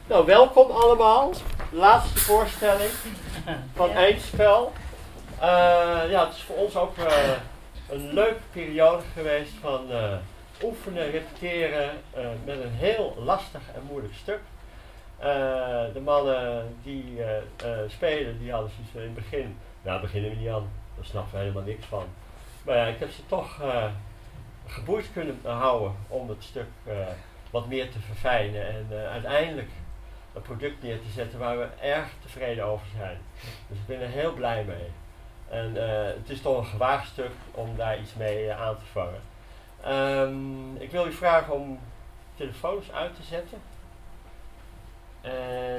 Nou, welkom allemaal. Laatste voorstelling van Eindspel. Ja, het is voor ons ook een leuke periode geweest van oefenen, repeteren met een heel lastig en moeilijk stuk. De mannen die spelen, die hadden zoiets in het begin, nou beginnen we niet aan, daar snappen we helemaal niks van. Maar ja, ik heb ze toch geboeid kunnen houden om het stuk wat meer te verfijnen en uiteindelijk een product neer te zetten waar we erg tevreden over zijn. Dus ik ben er heel blij mee. En het is toch een gewaagd stuk om daar iets mee aan te vangen. Ik wil u vragen om telefoons uit te zetten. En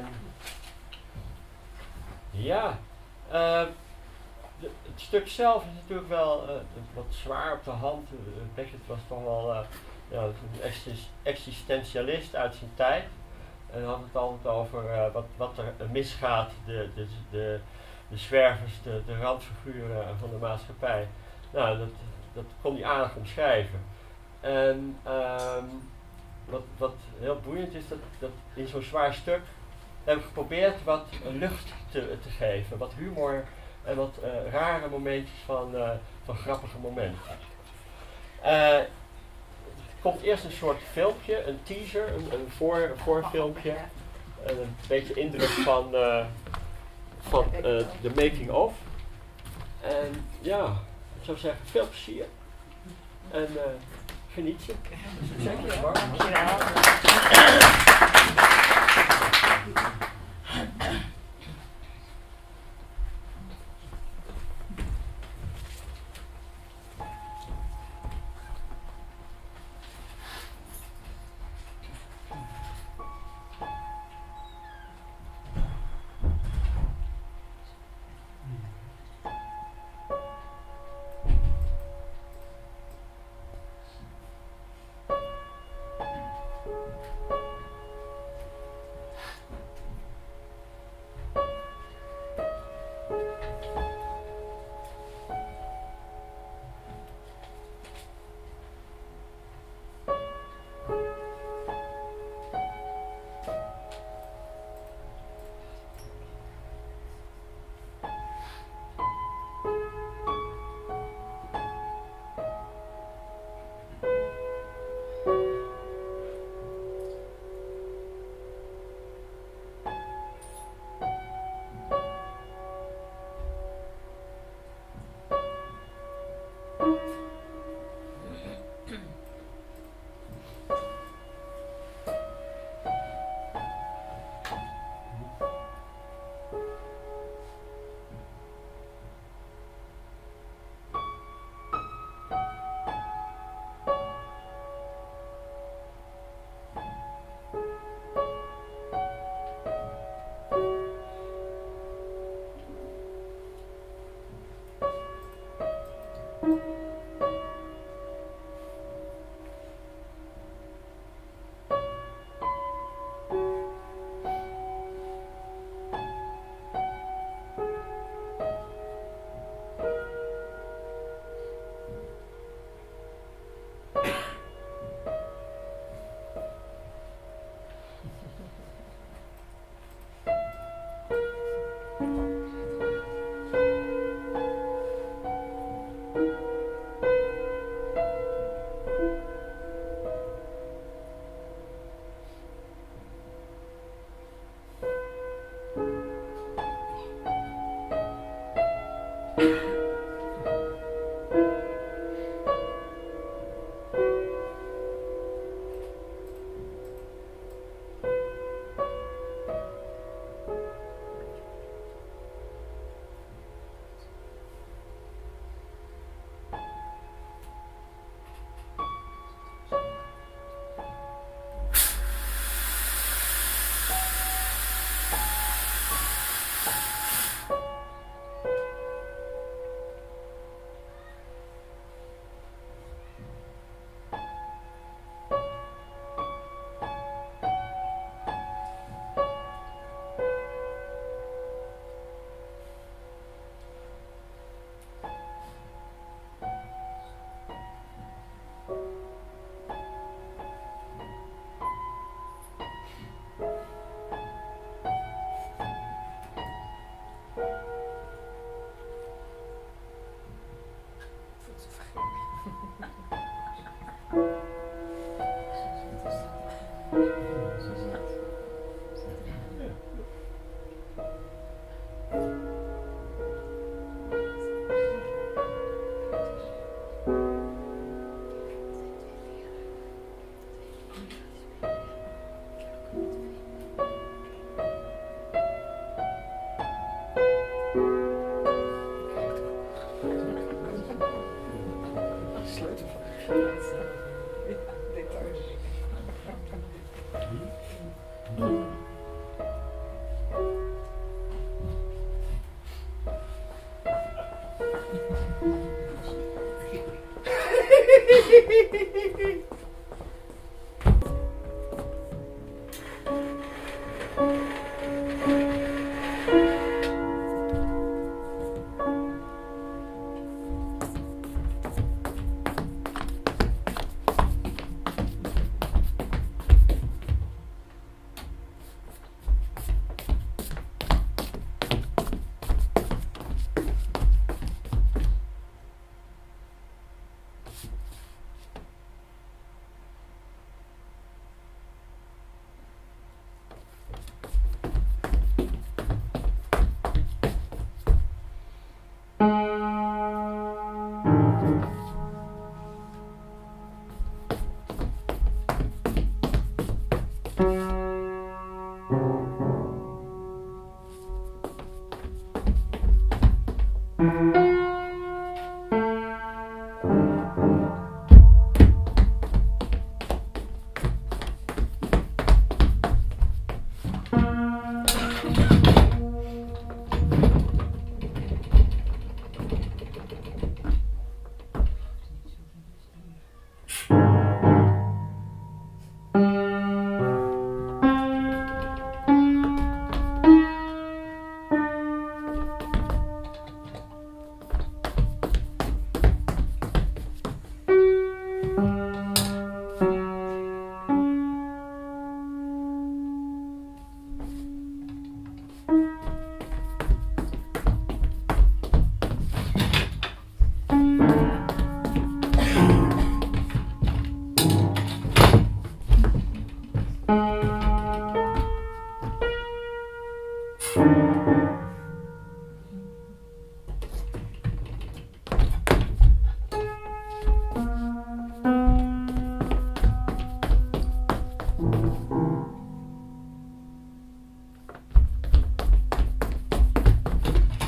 ja, het stuk zelf is natuurlijk wel wat zwaar op de hand. Beckett was toch wel ja, een existentialist uit zijn tijd. En had het altijd over wat er misgaat, de zwervers, de randfiguren van de maatschappij. Nou, dat kon hij aardig omschrijven. En wat heel boeiend is, dat in zo'n zwaar stuk heb ik geprobeerd wat lucht te geven, wat humor en wat rare momentjes van grappige momenten. Er komt eerst een soort filmpje, een teaser, een voorfilmpje. Een beetje indruk van de making of. En ja, ik zou zeggen, veel plezier. En geniet je. Succes, Mark.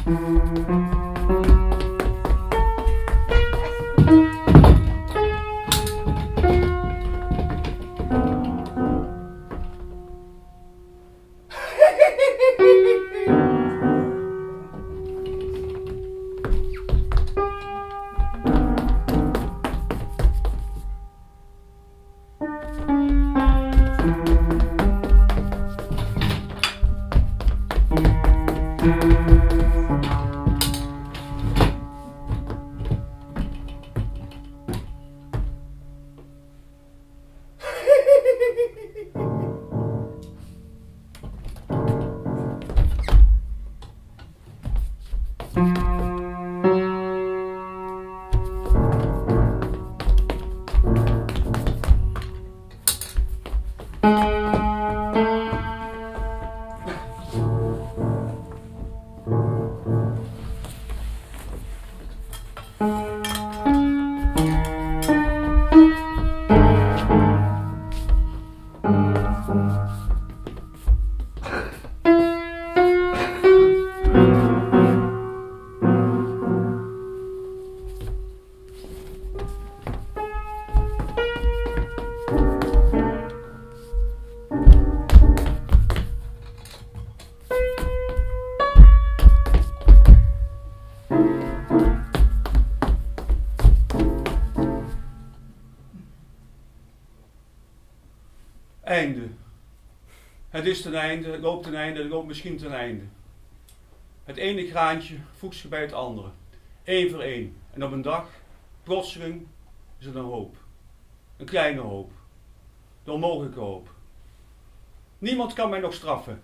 Einde. Het is ten einde, het loopt ten einde, het loopt misschien ten einde. Het ene graantje voegt zich bij het andere. Eén voor één. En op een dag, plotseling, is het een hoop. Een kleine hoop. De onmogelijke hoop. Niemand kan mij nog straffen.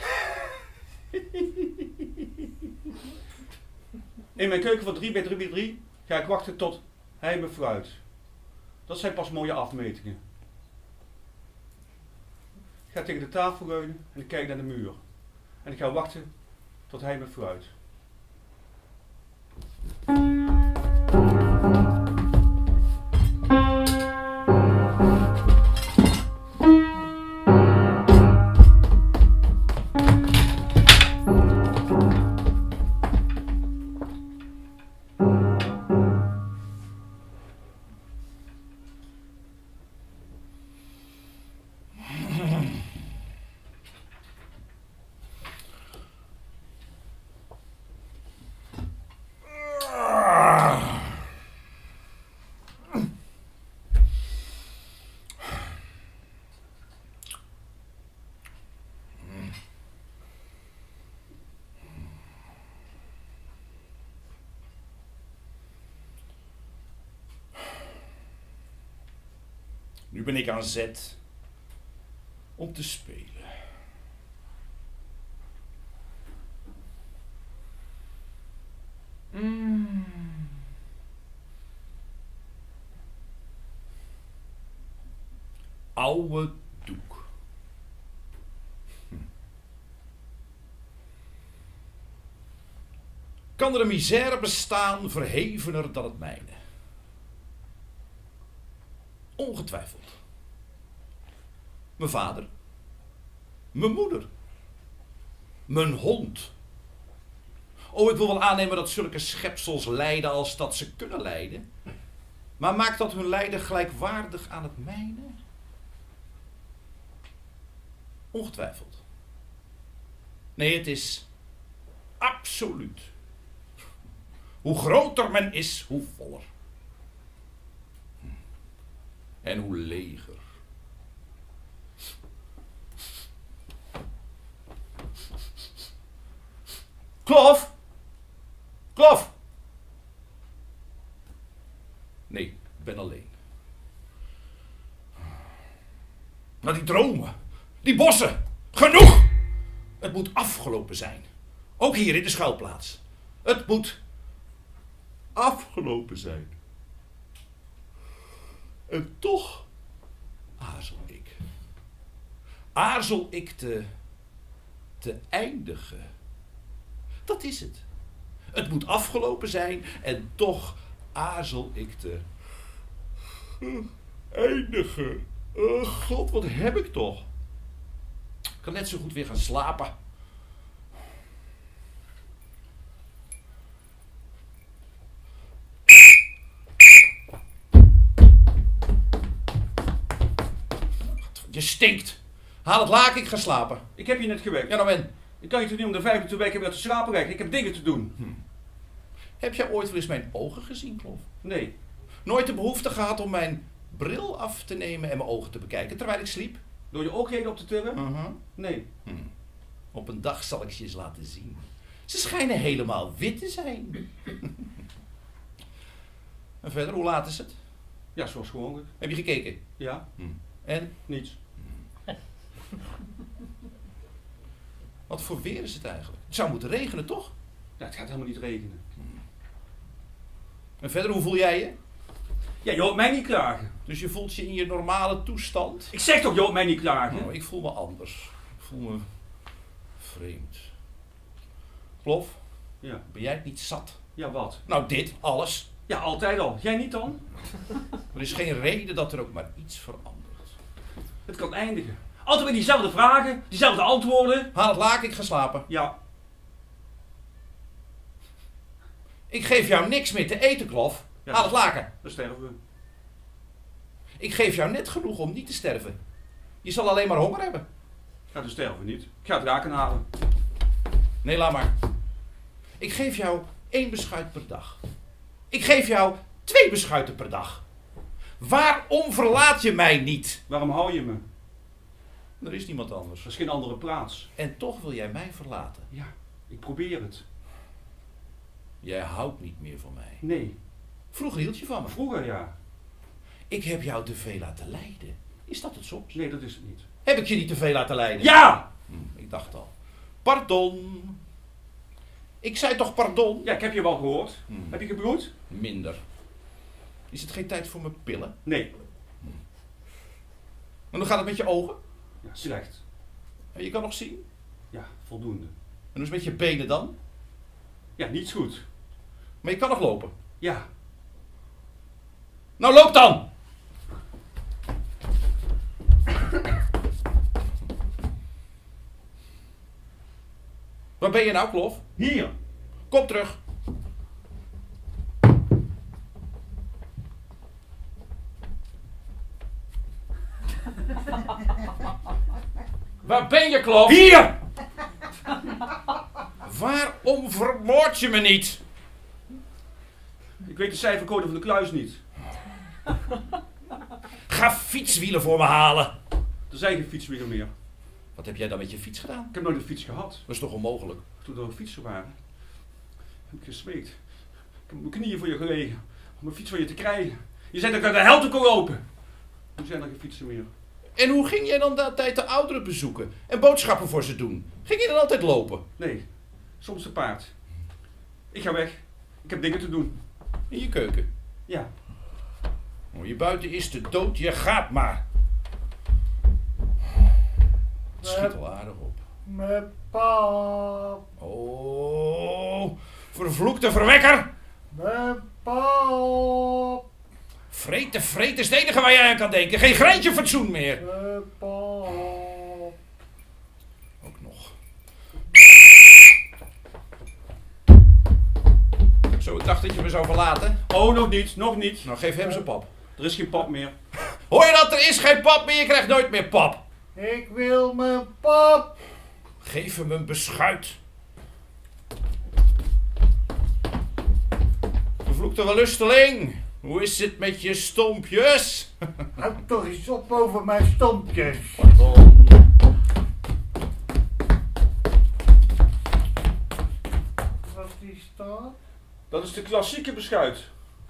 In mijn keuken van 3 bij 3 bij 3 ga ik wachten tot hij me fruit. Dat zijn pas mooie afmetingen. Ik ga tegen de tafel leunen en ik kijk naar de muur. En ik ga wachten tot hij me fruit. Nu ben ik aan zet om te spelen. Oude doek. Kan er een misère bestaan verhevener dan het mijne? Ongetwijfeld. Mijn vader. Mijn moeder. Mijn hond. Oh, ik wil wel aannemen dat zulke schepsels lijden als dat ze kunnen lijden. Maar maakt dat hun lijden gelijkwaardig aan het mijne? Ongetwijfeld. Nee, het is absoluut. Hoe groter men is, hoe voller. En hoe leger. Klof! Klof! Nee, ik ben alleen. Maar die dromen, die bossen, genoeg! Het moet afgelopen zijn. Ook hier in de schuilplaats. Het moet afgelopen zijn. En toch aarzel ik. Aarzel ik te eindigen. Dat is het. Het moet afgelopen zijn en toch aarzel ik te eindigen. Oh God, wat heb ik toch? Ik kan net zo goed weer gaan slapen. Je stinkt. Haal het laken, ik ga slapen. Ik heb je net gewekt. Ja, nou en? Ik kan je toch niet om de 5 uur weken weer te slapen leggen. Ik heb dingen te doen. Heb jij ooit wel eens mijn ogen gezien, Klof? Nee. Nooit de behoefte gehad om mijn bril af te nemen en mijn ogen te bekijken terwijl ik sliep? Door je oogleden op te tillen? Nee. Op een dag zal ik ze eens laten zien. Ze schijnen helemaal wit te zijn. En verder, hoe laat is het? Ja, zoals gewoonlijk. Heb je gekeken? Ja. En? Niets. Wat voor weer is het eigenlijk? Het zou moeten regenen, toch? Ja, het gaat helemaal niet regenen. En verder, hoe voel jij je? Ja, je hoort mij niet klagen. Dus je voelt je in je normale toestand? Ik zeg toch, je hoort mij niet klagen? Nou, ik voel me anders. Ik voel me vreemd. Klof, Ja. ben jij het niet zat? Ja, wat? Nou, dit, alles. Ja, altijd al. Jij niet dan? Er is geen reden dat er ook maar iets verandert. Het kan eindigen. Altijd weer diezelfde vragen, diezelfde antwoorden. Haal het laken, ik ga slapen. Ja. Ik geef jou niks meer te eten, Klof. Ja, Haal het laken. Dan sterven we. Ik geef jou net genoeg om niet te sterven. Je zal alleen maar honger hebben. Ja, dan sterven we niet. Ik ga het raken halen. Nee, laat maar. Ik geef jou 1 beschuit per dag. Ik geef jou 2 beschuiten per dag. Waarom verlaat je mij niet? Waarom hou je me? Er is niemand anders. Er is geen andere plaats. En toch wil jij mij verlaten. Ja, ik probeer het. Jij houdt niet meer van mij. Nee. Vroeger hield je van me. Vroeger ja. Ik heb jou te veel laten lijden. Is dat het soms? Nee, dat is het niet. Heb ik je niet te veel laten lijden? Ja! Ik dacht al. Pardon. Ik zei toch pardon? Ja, ik heb je wel gehoord. Heb je gebloed? Minder. Is het geen tijd voor mijn pillen? Nee. En hoe gaat het met je ogen? Ja, slecht. En je kan nog zien? Ja, voldoende. En hoe is het met je benen dan? Ja, niet goed. Maar je kan nog lopen. Ja. Nou, loop dan! Waar ben je nou, Klof? Hier. Kom terug. Waar ben je, Klof? Hier! Waarom vermoord je me niet? Ik weet de cijfercode van de kluis niet. Ga fietswielen voor me halen. Er zijn geen fietswielen meer. Wat heb jij dan met je fiets gedaan? Ik heb nooit een fiets gehad. Dat is toch onmogelijk? Toen er fietsen waren, heb ik gesmeekt. Ik heb op mijn knieën voor je gelegen. Om een fiets van je te krijgen. Je zei dat ik uit de hel te kon lopen. Nu zijn er geen fietsen meer. En hoe ging jij dan de tijd de ouderen bezoeken? En boodschappen voor ze doen? Ging je dan altijd lopen? Nee, soms te paard. Ik ga weg. Ik heb dingen te doen. In je keuken? Ja. Oh, je buiten is te dood, je gaat maar. Het schiet al aardig op. Mijn pap. Oh, vervloekte verwekker! Mijn pap. Vreten is het enige waar jij aan kan denken. Geen greintje fatsoen meer. Mijn pap. Ook nog. Zo, ik dacht dat je me zou verlaten. Oh, nog niet, nog niet. Nou, geef hem zijn pap. Er is geen pap meer. Hoor je dat? Er is geen pap meer. Je krijgt nooit meer pap. Ik wil mijn pap. Geef hem een beschuit. Vervloekte wellusteling. Hoe is het met je stompjes? Houd toch eens op over mijn stompjes. Pardon. Wat is dat? Dat is de klassieke beschuit.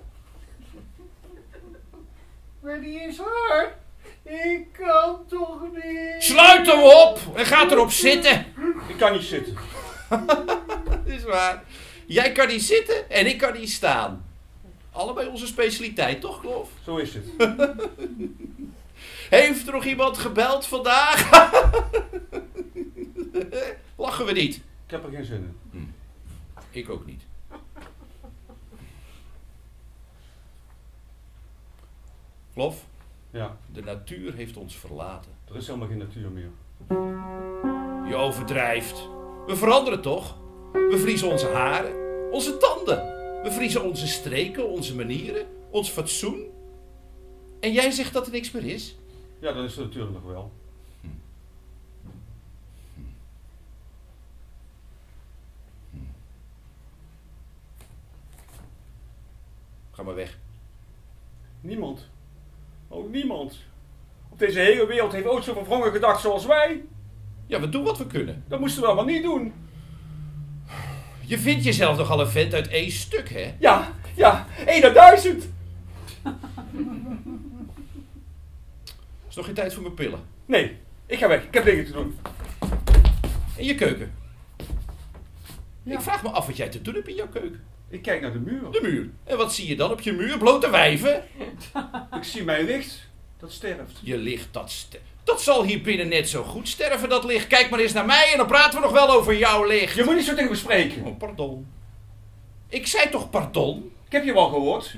Maar die is hard. Ik kan toch niet. Sluit hem op en ga erop zitten. Ik kan niet zitten. Dat is waar. Jij kan niet zitten en ik kan niet staan. Allebei onze specialiteit, toch, Klof? Zo is het. Heeft er nog iemand gebeld vandaag? Lachen we niet? Ik heb er geen zin in. Ik ook niet. Klof, Ja, de natuur heeft ons verlaten. er is helemaal geen natuur meer. Je overdrijft. We veranderen toch? We vriezen onze haren, onze tanden. We vriezen onze streken, onze manieren, ons fatsoen. En jij zegt dat er niks meer is? Ja, dat is het natuurlijk wel. Ga maar weg. Niemand. Ook niemand. Op deze hele wereld heeft ooit zo verwrongen gedacht zoals wij. Ja, we doen wat we kunnen. Dat moesten we allemaal niet doen. Je vindt jezelf nogal een vent uit één stuk, hè? Ja, 1 naar 1000. Is nog geen tijd voor mijn pillen. Nee, ik ga weg. Ik heb dingen te doen. In je keuken. Ja. Ik vraag me af wat jij te doen hebt in jouw keuken. Ik kijk naar de muur. De muur. En wat zie je dan op je muur? Blote wijven? Ik zie mijn licht. Dat sterft. Je licht, dat zal hier binnen net zo goed sterven, dat licht. Kijk maar eens naar mij en dan praten we nog wel over jouw licht. Je moet niet zo tegen me spreken. Oh, pardon. Ik zei toch pardon? Ik heb je wel gehoord.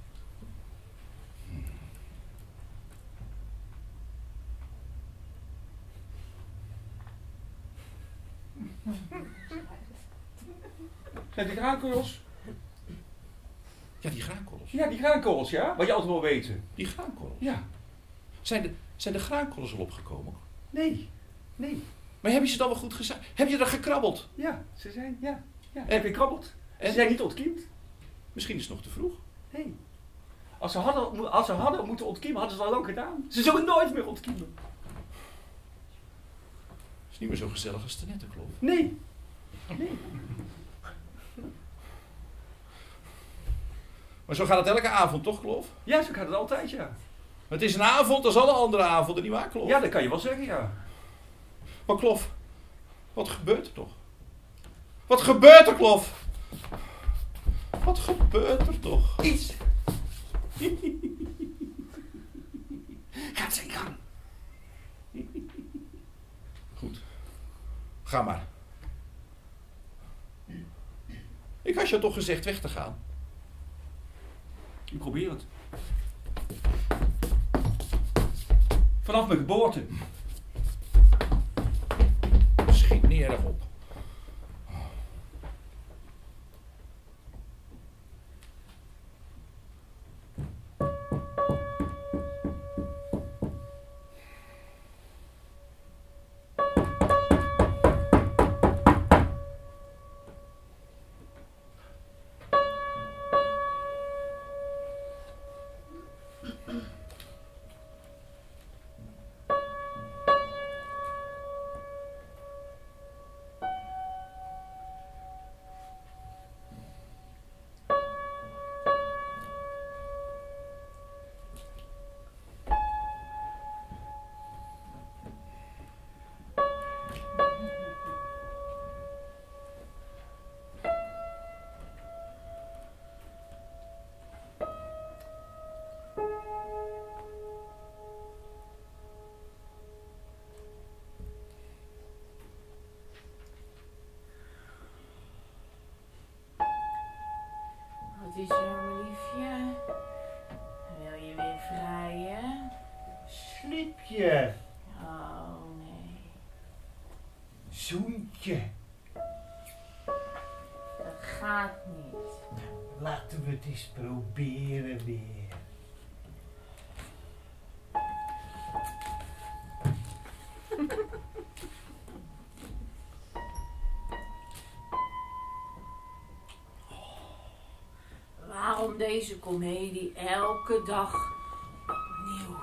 Zijn die graankorrels? Ja, die graankorrels. Ja, die graankorrels, ja? Wat je altijd wil weten. Die graankorrels. Ja. Zijn de graankorrels al opgekomen? Nee. Maar heb je ze dan wel goed gezien? Heb je er gekrabbeld? Ja, ze zijn, ja. En- Heb je gekrabbeld? en- Ze zijn niet ontkiemd. Misschien is het nog te vroeg. Nee. Als ze hadden moeten ontkiemen, hadden ze het al lang gedaan. Ze zullen nooit meer ontkiemen. Het is niet meer zo gezellig als net, klopt. Nee. Maar zo gaat het elke avond, toch, Klof? Ja, zo gaat het altijd, ja. Het is een avond als alle andere avonden, nietwaar, Klof? Ja, dat kan je wel zeggen, ja. Maar Klof, wat gebeurt er toch? Wat gebeurt er, Klof? Wat gebeurt er toch? Iets. Gaat zijn gang. Goed. Ga maar. Ik had je toch gezegd weg te gaan. Ik probeer het. Vanaf mijn geboorte. Schiet niet erg op. Wat is er, mijn liefje? Wil je weer vrijen? Sliep je? Oh, nee. Zoentje. Dat gaat niet. Laten we het eens proberen weer. Waarom deze komedie elke dag opnieuw?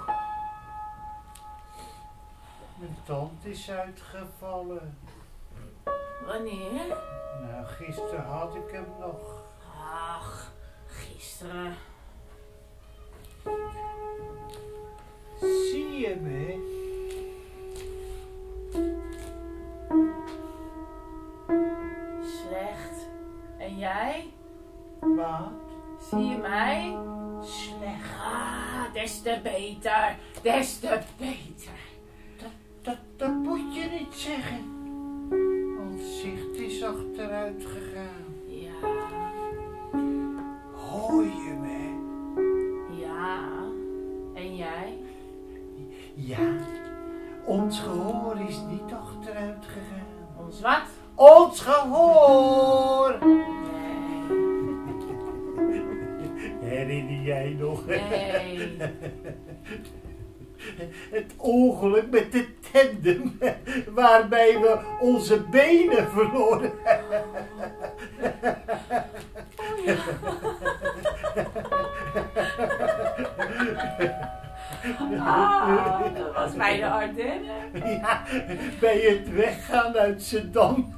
Mijn tand is uitgevallen. Wanneer? Nou, gisteren had ik hem nog. Ach, gisteren. Zie je me? Slecht. En jij? Wat? Zie je mij? Slecht. Ah, des te beter. Des te beter. Dat moet je niet zeggen. Ons zicht is achteruit gegaan. Ja. Hoor je me? Ja. En jij? Ja. Ons gehoor is niet achteruit gegaan. Ons wat? Ons gehoor! Nee. Herinner jij nog? Nee. Het ongeluk met de tandem, waarbij we onze benen verloren. Ah, dat was bij de Ardennen. Ja, bij het weggaan uit Zeddam.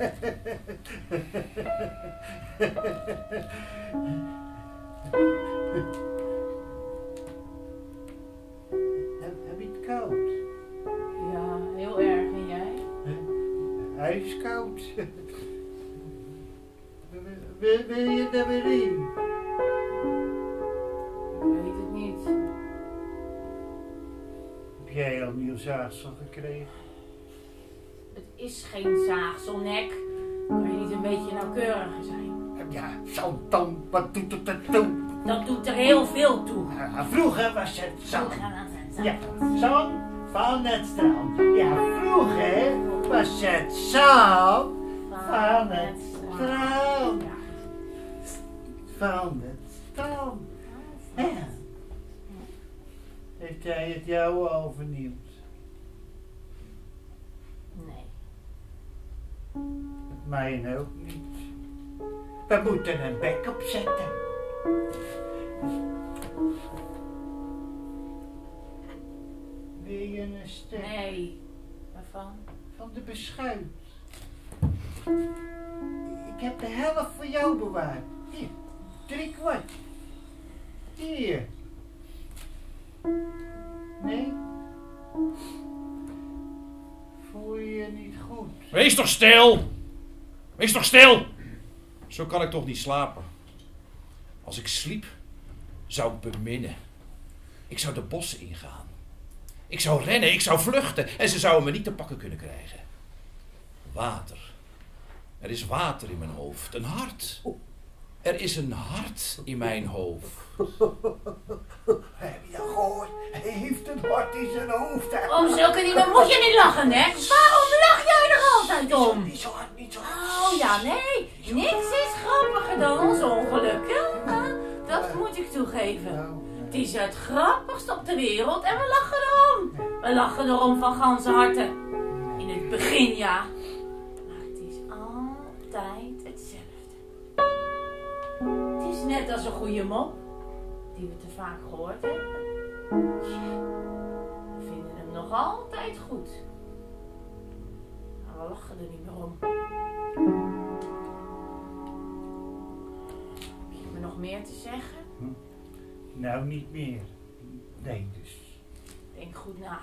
Heb je het koud? Ja, heel erg. En jij? Hij is koud. Wil je er weer in? Ik weet het niet. Heb jij al nieuw zaagsel gekregen? Het is geen zaagselnek. Kan je niet een beetje nauwkeuriger zijn? Ja, Santam, wat doet het er toe? Dat doet er heel veel toe. Vroeger was het zand. Ja. Ja, zand van het strand. Ja, vroeger was het zand van het strand. Ja. Van het strand. Ja. Heeft hij het jou al vernieuwd? Nee. Mij ook niet. We moeten een bek opzetten. Wil je een stuk Nee. Waarvan? van de beschuit? Ik heb de helft voor jou bewaard. Hier, 3/4. Hier. Nee? Voel je je niet goed? Wees toch stil! Wees toch stil! Zo kan ik toch niet slapen. Als ik sliep, zou ik beminnen. Ik zou de bossen ingaan. Ik zou rennen, ik zou vluchten en ze zouden me niet te pakken kunnen krijgen. Water. Er is water in mijn hoofd. Een hart. Er is een hart in mijn hoofd. Heb je dat gehoord? Hij heeft een hart in zijn hoofd. Om zulke dingen moet je niet lachen, hè? Waarom lach jij er altijd om? Niet zo hard, niet zo hard. Oh ja, nee. Niks is grappiger dan ons ongelukken. Dat moet ik toegeven. Het is het grappigste op de wereld en we lachen erom. We lachen erom van ganse harten. In het begin, ja. Maar het is altijd hetzelfde. Het is net als een goede mop, die we te vaak gehoord hebben. Tja, we vinden hem nog altijd goed. Maar we lachen er niet meer om. Heb je me nog meer te zeggen? Nou, niet meer. Nee, dus. Denk goed na.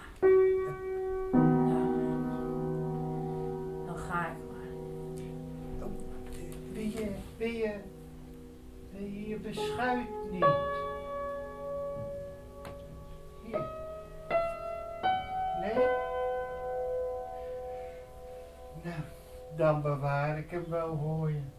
Nou, dan ga ik maar. Oh, wil je beschuit niet? Hier. Nee? Nou, dan bewaar ik hem wel voor je.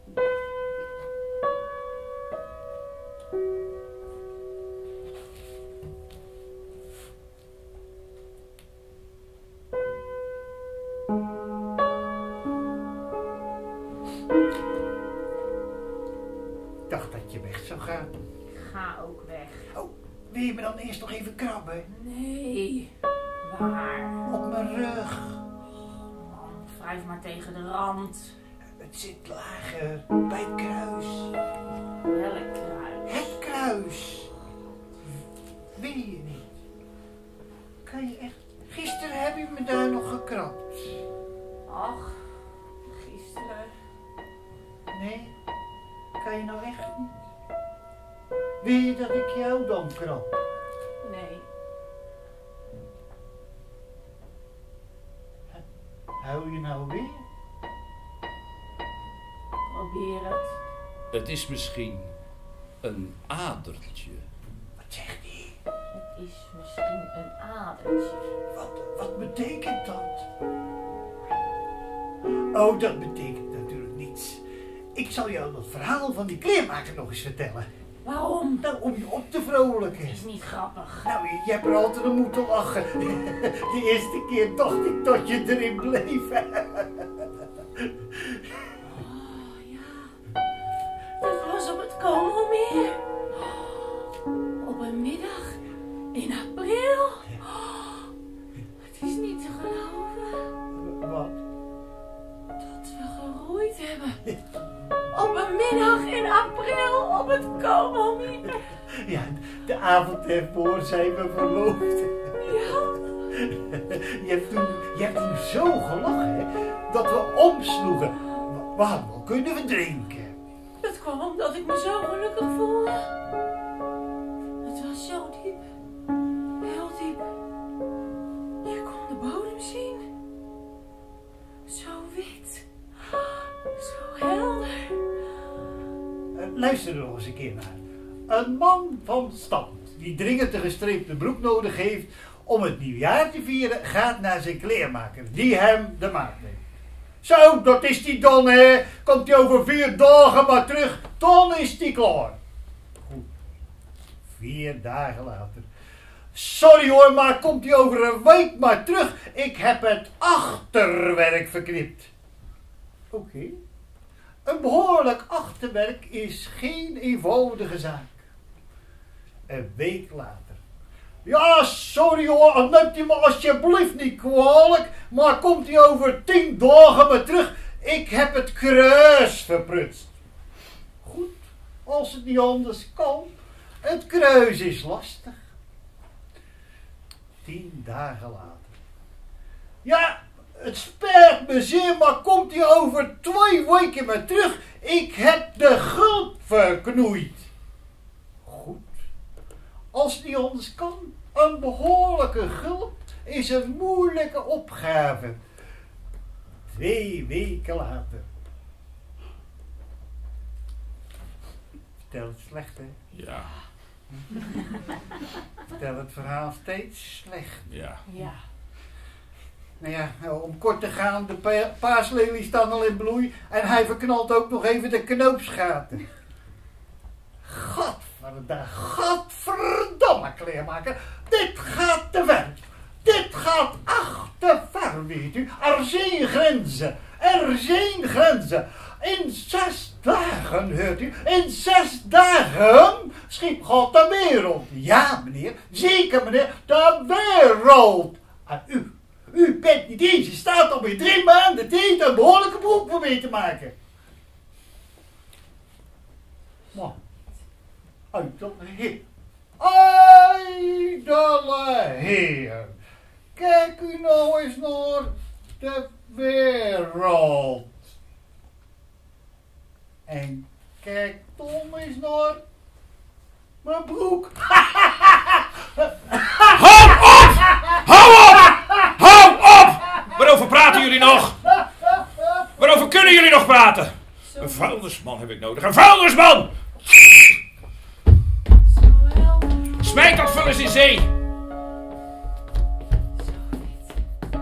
Ik dacht dat je weg zou gaan. Ik ga ook weg. Oh, wil je me dan eerst nog even krabben? Nee. Waar? Op mijn rug. Man, wrijf maar tegen de rand. Het zit lager, bij het kruis. Welk kruis? Het kruis. Wil je niet? Kan je echt... Gisteren heb je me daar nog gekrapt. Ach, gisteren. Nee? Kan je nou echt niet? Wil je dat ik jou dan krap? Nee. Hou je nou weer? Probeer het. Het is misschien een adertje. Wat zegt hij? Het is misschien een adertje. Wat betekent dat? Oh, dat betekent natuurlijk niets. Ik zal jou dat verhaal van die kleermaker nog eens vertellen. Waarom? Nou, om je op te vrolijken. Het is niet grappig. Nou, je hebt er altijd om moeten lachen. De eerste keer dacht ik dat je erin bleef. Oh ja. Dat was op het Como-meer. Op een middag in april. Op een middag in april op het Komomier. Ja, de avond ervoor zijn we verloofd. Ja. Je hebt toen zo gelachen, hè, dat we omsloegen. We hadden wel kunnen verdrinken. Dat kwam omdat ik me zo gelukkig voelde. Het was zo diep. Heel diep. Je kon de bodem zien. Zo wit. Zo helder. Luister er nog eens een keer naar. Een man van stand, die dringend een gestreepte broek nodig heeft om het nieuwjaar te vieren, gaat naar zijn kleermaker, die hem de maat neemt. Zo, dat is die dan, hè. Komt hij over 4 dagen maar terug, dan is die klaar. Goed. 4 dagen later. Sorry hoor, maar komt hij over een week maar terug. Ik heb het achterwerk verknipt. Oké. Een behoorlijk achterwerk is geen eenvoudige zaak. Een week later. Ja, sorry hoor, neemt u me alsjeblieft niet kwalijk, maar komt hij over 10 dagen maar terug. Ik heb het kruis verprutst. Goed, als het niet anders kan. Het kruis is lastig. 10 dagen later. Ja, het spijt me zeer, maar komt hij over 2 weken maar terug. Ik heb de gulp verknoeid. Goed. Als het niet anders kan, een behoorlijke gulp is een moeilijke opgave. 2 weken later. Vertel het slecht, hè? Ja, Vertel het verhaal steeds slecht. ja. Ja. Nou ja, om kort te gaan, de paaslelies staan al in bloei en hij verknalt ook nog even de knoopsgaten. Gadverdamme kleermaker, dit gaat te ver. Dit gaat te ver, weet u. Er zijn grenzen. Er zijn grenzen. In 6 dagen, hoort u, in 6 dagen schiep God de wereld. Ja, meneer, zeker meneer, de wereld. En u bent niet eens in staat om in 3 maanden tijd een behoorlijke broek voor mee te maken. Maar, ijdele heer. Ijdele heer. Kijk u nou eens naar de wereld. En kijk Tom eens naar mijn broek. Hou op! Hou op! Hou op! Waarover praten jullie nog? Waarover kunnen jullie nog praten? Een vuilnisman heb ik nodig. Een vuilnisman! Zo helder. Smijt dat vuil eens in zee! Zo wit.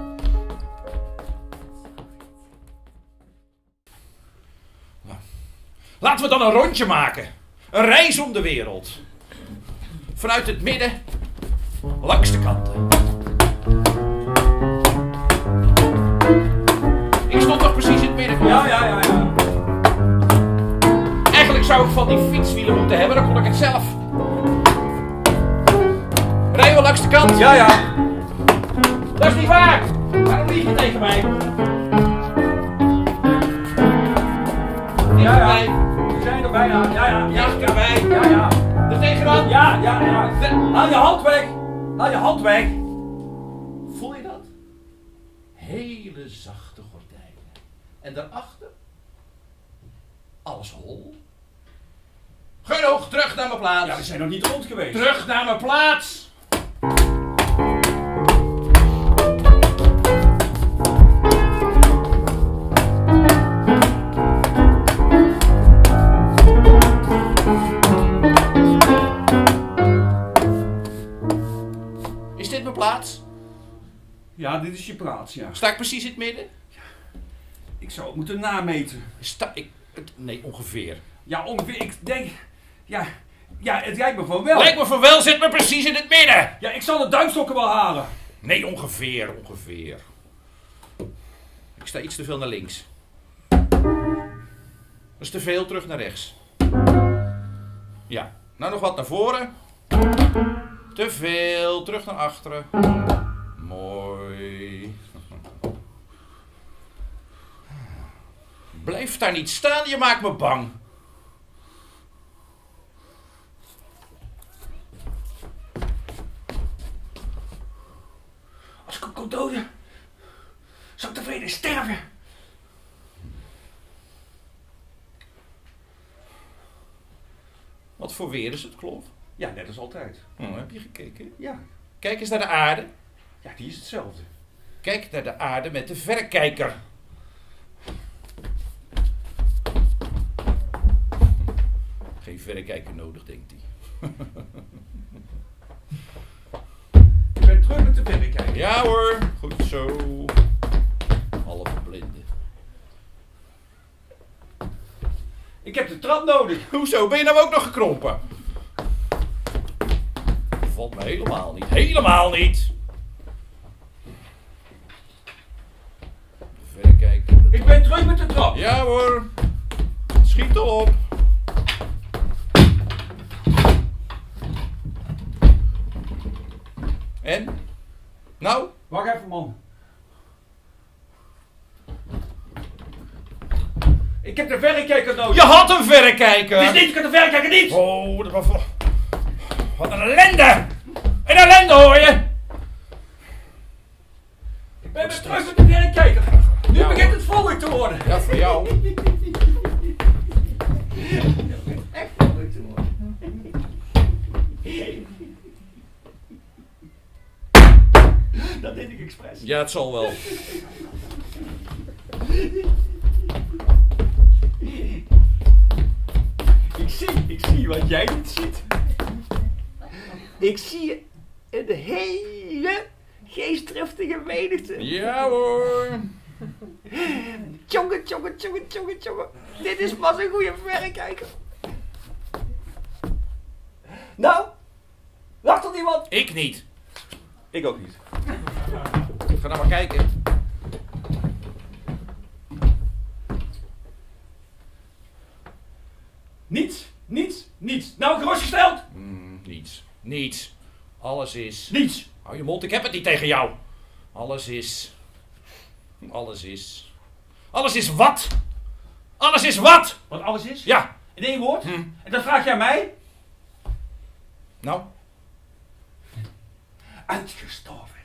Laten we dan een rondje maken. Een reis om de wereld. Vanuit het midden, langs de kanten. Ik stond toch precies in het midden? Ja. Eigenlijk zou ik van die fietswielen moeten hebben, dan kon ik het zelf. Rijden we langs de kant? Ja. Dat is niet waar! Waarom lieg je tegen mij? Ja. We zijn er bijna. Ja. Ja, erbij. Ja. Er tegenaan. Ja. Haal je hand weg. Haal je hand weg. Voel je dat? Hele zachte gordijnen. En daarachter? Alles hol. Genoeg, terug naar mijn plaats. Ja, we zijn nog niet rond geweest. Terug naar mijn plaats. Is dit mijn plaats? Ja, dit is je plaats, ja. Sta ik precies in het midden? Ik zou het moeten nameten. Nee, ongeveer. Ja, ongeveer. Ik denk... Ja, het lijkt me van wel. Lijkt me van wel, zit me precies in het midden. Ja, ik zal de duimstokken wel halen. Nee, ongeveer. Ik sta iets te veel naar links. Dat is te veel, terug naar rechts. Ja, nou nog wat naar voren. Te veel, terug naar achteren. Mooi. Blijf daar niet staan, je maakt me bang. Als ik hem kon doden, zou ik tevreden sterven. Wat voor weer is het, Klof? Ja, net als altijd. Heb je gekeken? Ja, Kijk eens naar de aarde. ja, die is hetzelfde. Kijk naar de aarde met de verrekijker. Geen verrekijker nodig, denkt hij. Ik ben terug met de verrekijker. Ja hoor, goed zo. Halve blinde. Ik heb de trap nodig. Hoezo, ben je nou ook nog gekrompen? Valt me helemaal niet. Helemaal niet! Verrekijker. Ik ben terug met de trap. Ja hoor. Schiet erop. En? Nou? Wacht even, man. Ik heb de verrekijker nodig. Je had een verrekijker! Het is niet, ik heb de verrekijker niet. Oh, dat was... Wat een ellende! Een ellende hoor je! Ik ben weer terug met de verrekijker. Nu Ja, begint hoor. het volk te worden. Ja, voor jou. Echt volk te worden. Dat deed ik expres. Ja, het zal wel. Ik zie wat jij niet ziet. Ik zie een hele geestdriftige menigte. Ja hoor. Tjonge. Dit is pas een goede verrekijker. Nou, wacht er iemand? Ik niet. Ik ook niet. Ga nou maar kijken. Niets. Nou, gerustgesteld? Niets. Alles is... Niets. Hou je mond, ik heb het niet tegen jou. Alles is wat? Alles is wat? Wat alles is? Ja. In één woord? En dan vraag jij mij? Nou, Uitgestorven.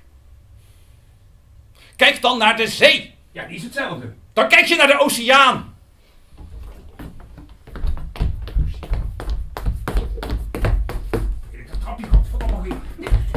kijk dan naar de zee. Ja, die is hetzelfde. Dan kijk je naar de oceaan. Ik dat trapje, godverdomme nog in.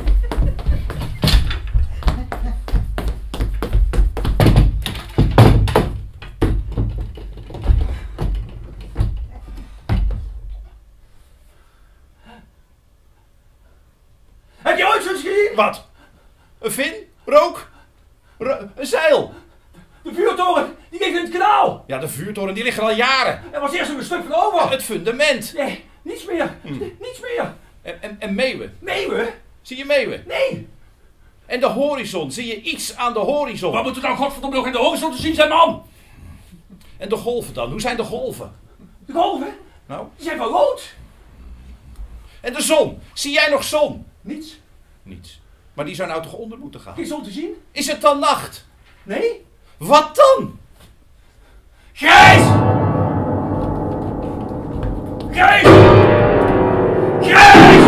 Heb je ooit zoiets gezien? Wat? Een vin? Rook? Een zeil? De vuurtoren, die ligt in het kanaal. Ja, de vuurtoren die liggen al jaren. Er was eerst nog een stuk van over. Het fundament. Nee, niets meer. Niets meer. En meeuwen. Meeuwen? Zie je meeuwen? Nee. En de horizon. Zie je iets aan de horizon? Wat moet er nou godverdomme nog in de horizon te zien zijn, man? En de golven dan? Hoe zijn de golven? De golven, Nou? die zijn van rood. En de zon? Zie jij nog zon? Niets. Niets. Maar die zou nou toch onder moeten gaan? Geen zon te zien? Is het dan nacht? Nee. Wat dan? Grijs! Grijs! Grijs!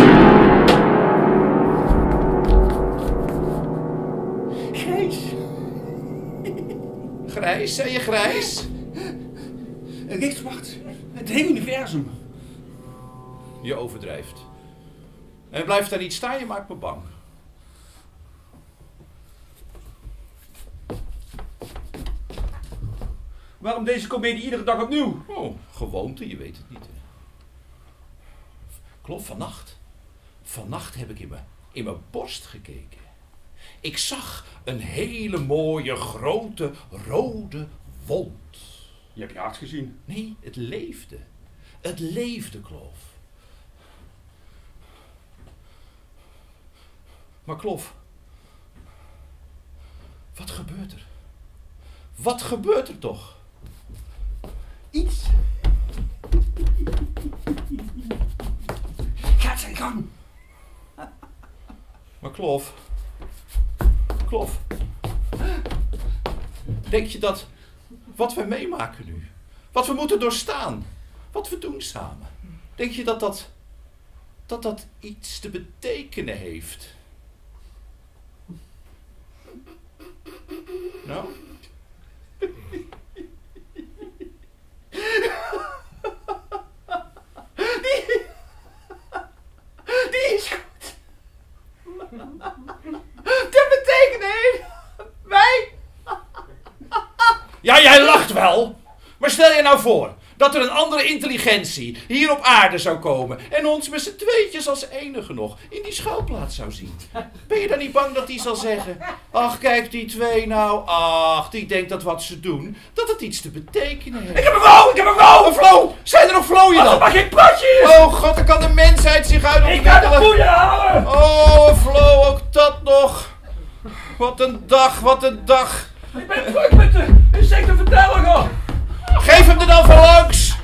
Grijs. Grijs? Zei je grijs? Lichtzwart. Het hele universum. Je overdrijft. En blijf daar niet staan, je maakt me bang. Waarom deze komedie iedere dag opnieuw? Oh, gewoonte, je weet het niet. Hè. Klopt, vannacht. Vannacht heb ik in mijn borst gekeken. Ik zag een hele mooie, grote, rode wond. Je hebt je hart gezien. Nee, het leefde. Het leefde, Klof. Maar Klof, wat gebeurt er? Wat gebeurt er toch? Iets. Gaat zijn gang. Maar Klof, denk je dat wat wij meemaken nu, Wat we moeten doorstaan. Wat we doen samen. Denk je dat iets te betekenen heeft? Nou? Die is goed. Te betekenen wij. Ja, jij lacht wel. Maar stel je nou voor dat er een andere intelligentie hier op aarde zou komen en ons met z'n tweetjes als enige nog in die schuilplaats zou zien. Ben je dan niet bang dat die zal zeggen, ach kijk die twee nou, ach die denkt dat wat ze doen, dat het iets te betekenen heeft. Ik heb een vrouw, een flow! Zijn er nog vlooien dan? Maar geen platjes! Oh god, dan kan de mensheid zich uit ontwikkelen. Ik ga de poeder halen! Oh, een flow, ook dat nog. Wat een dag, wat een dag. Ik ben druk met de insecten vertellen al. Geef hem er dan van langs.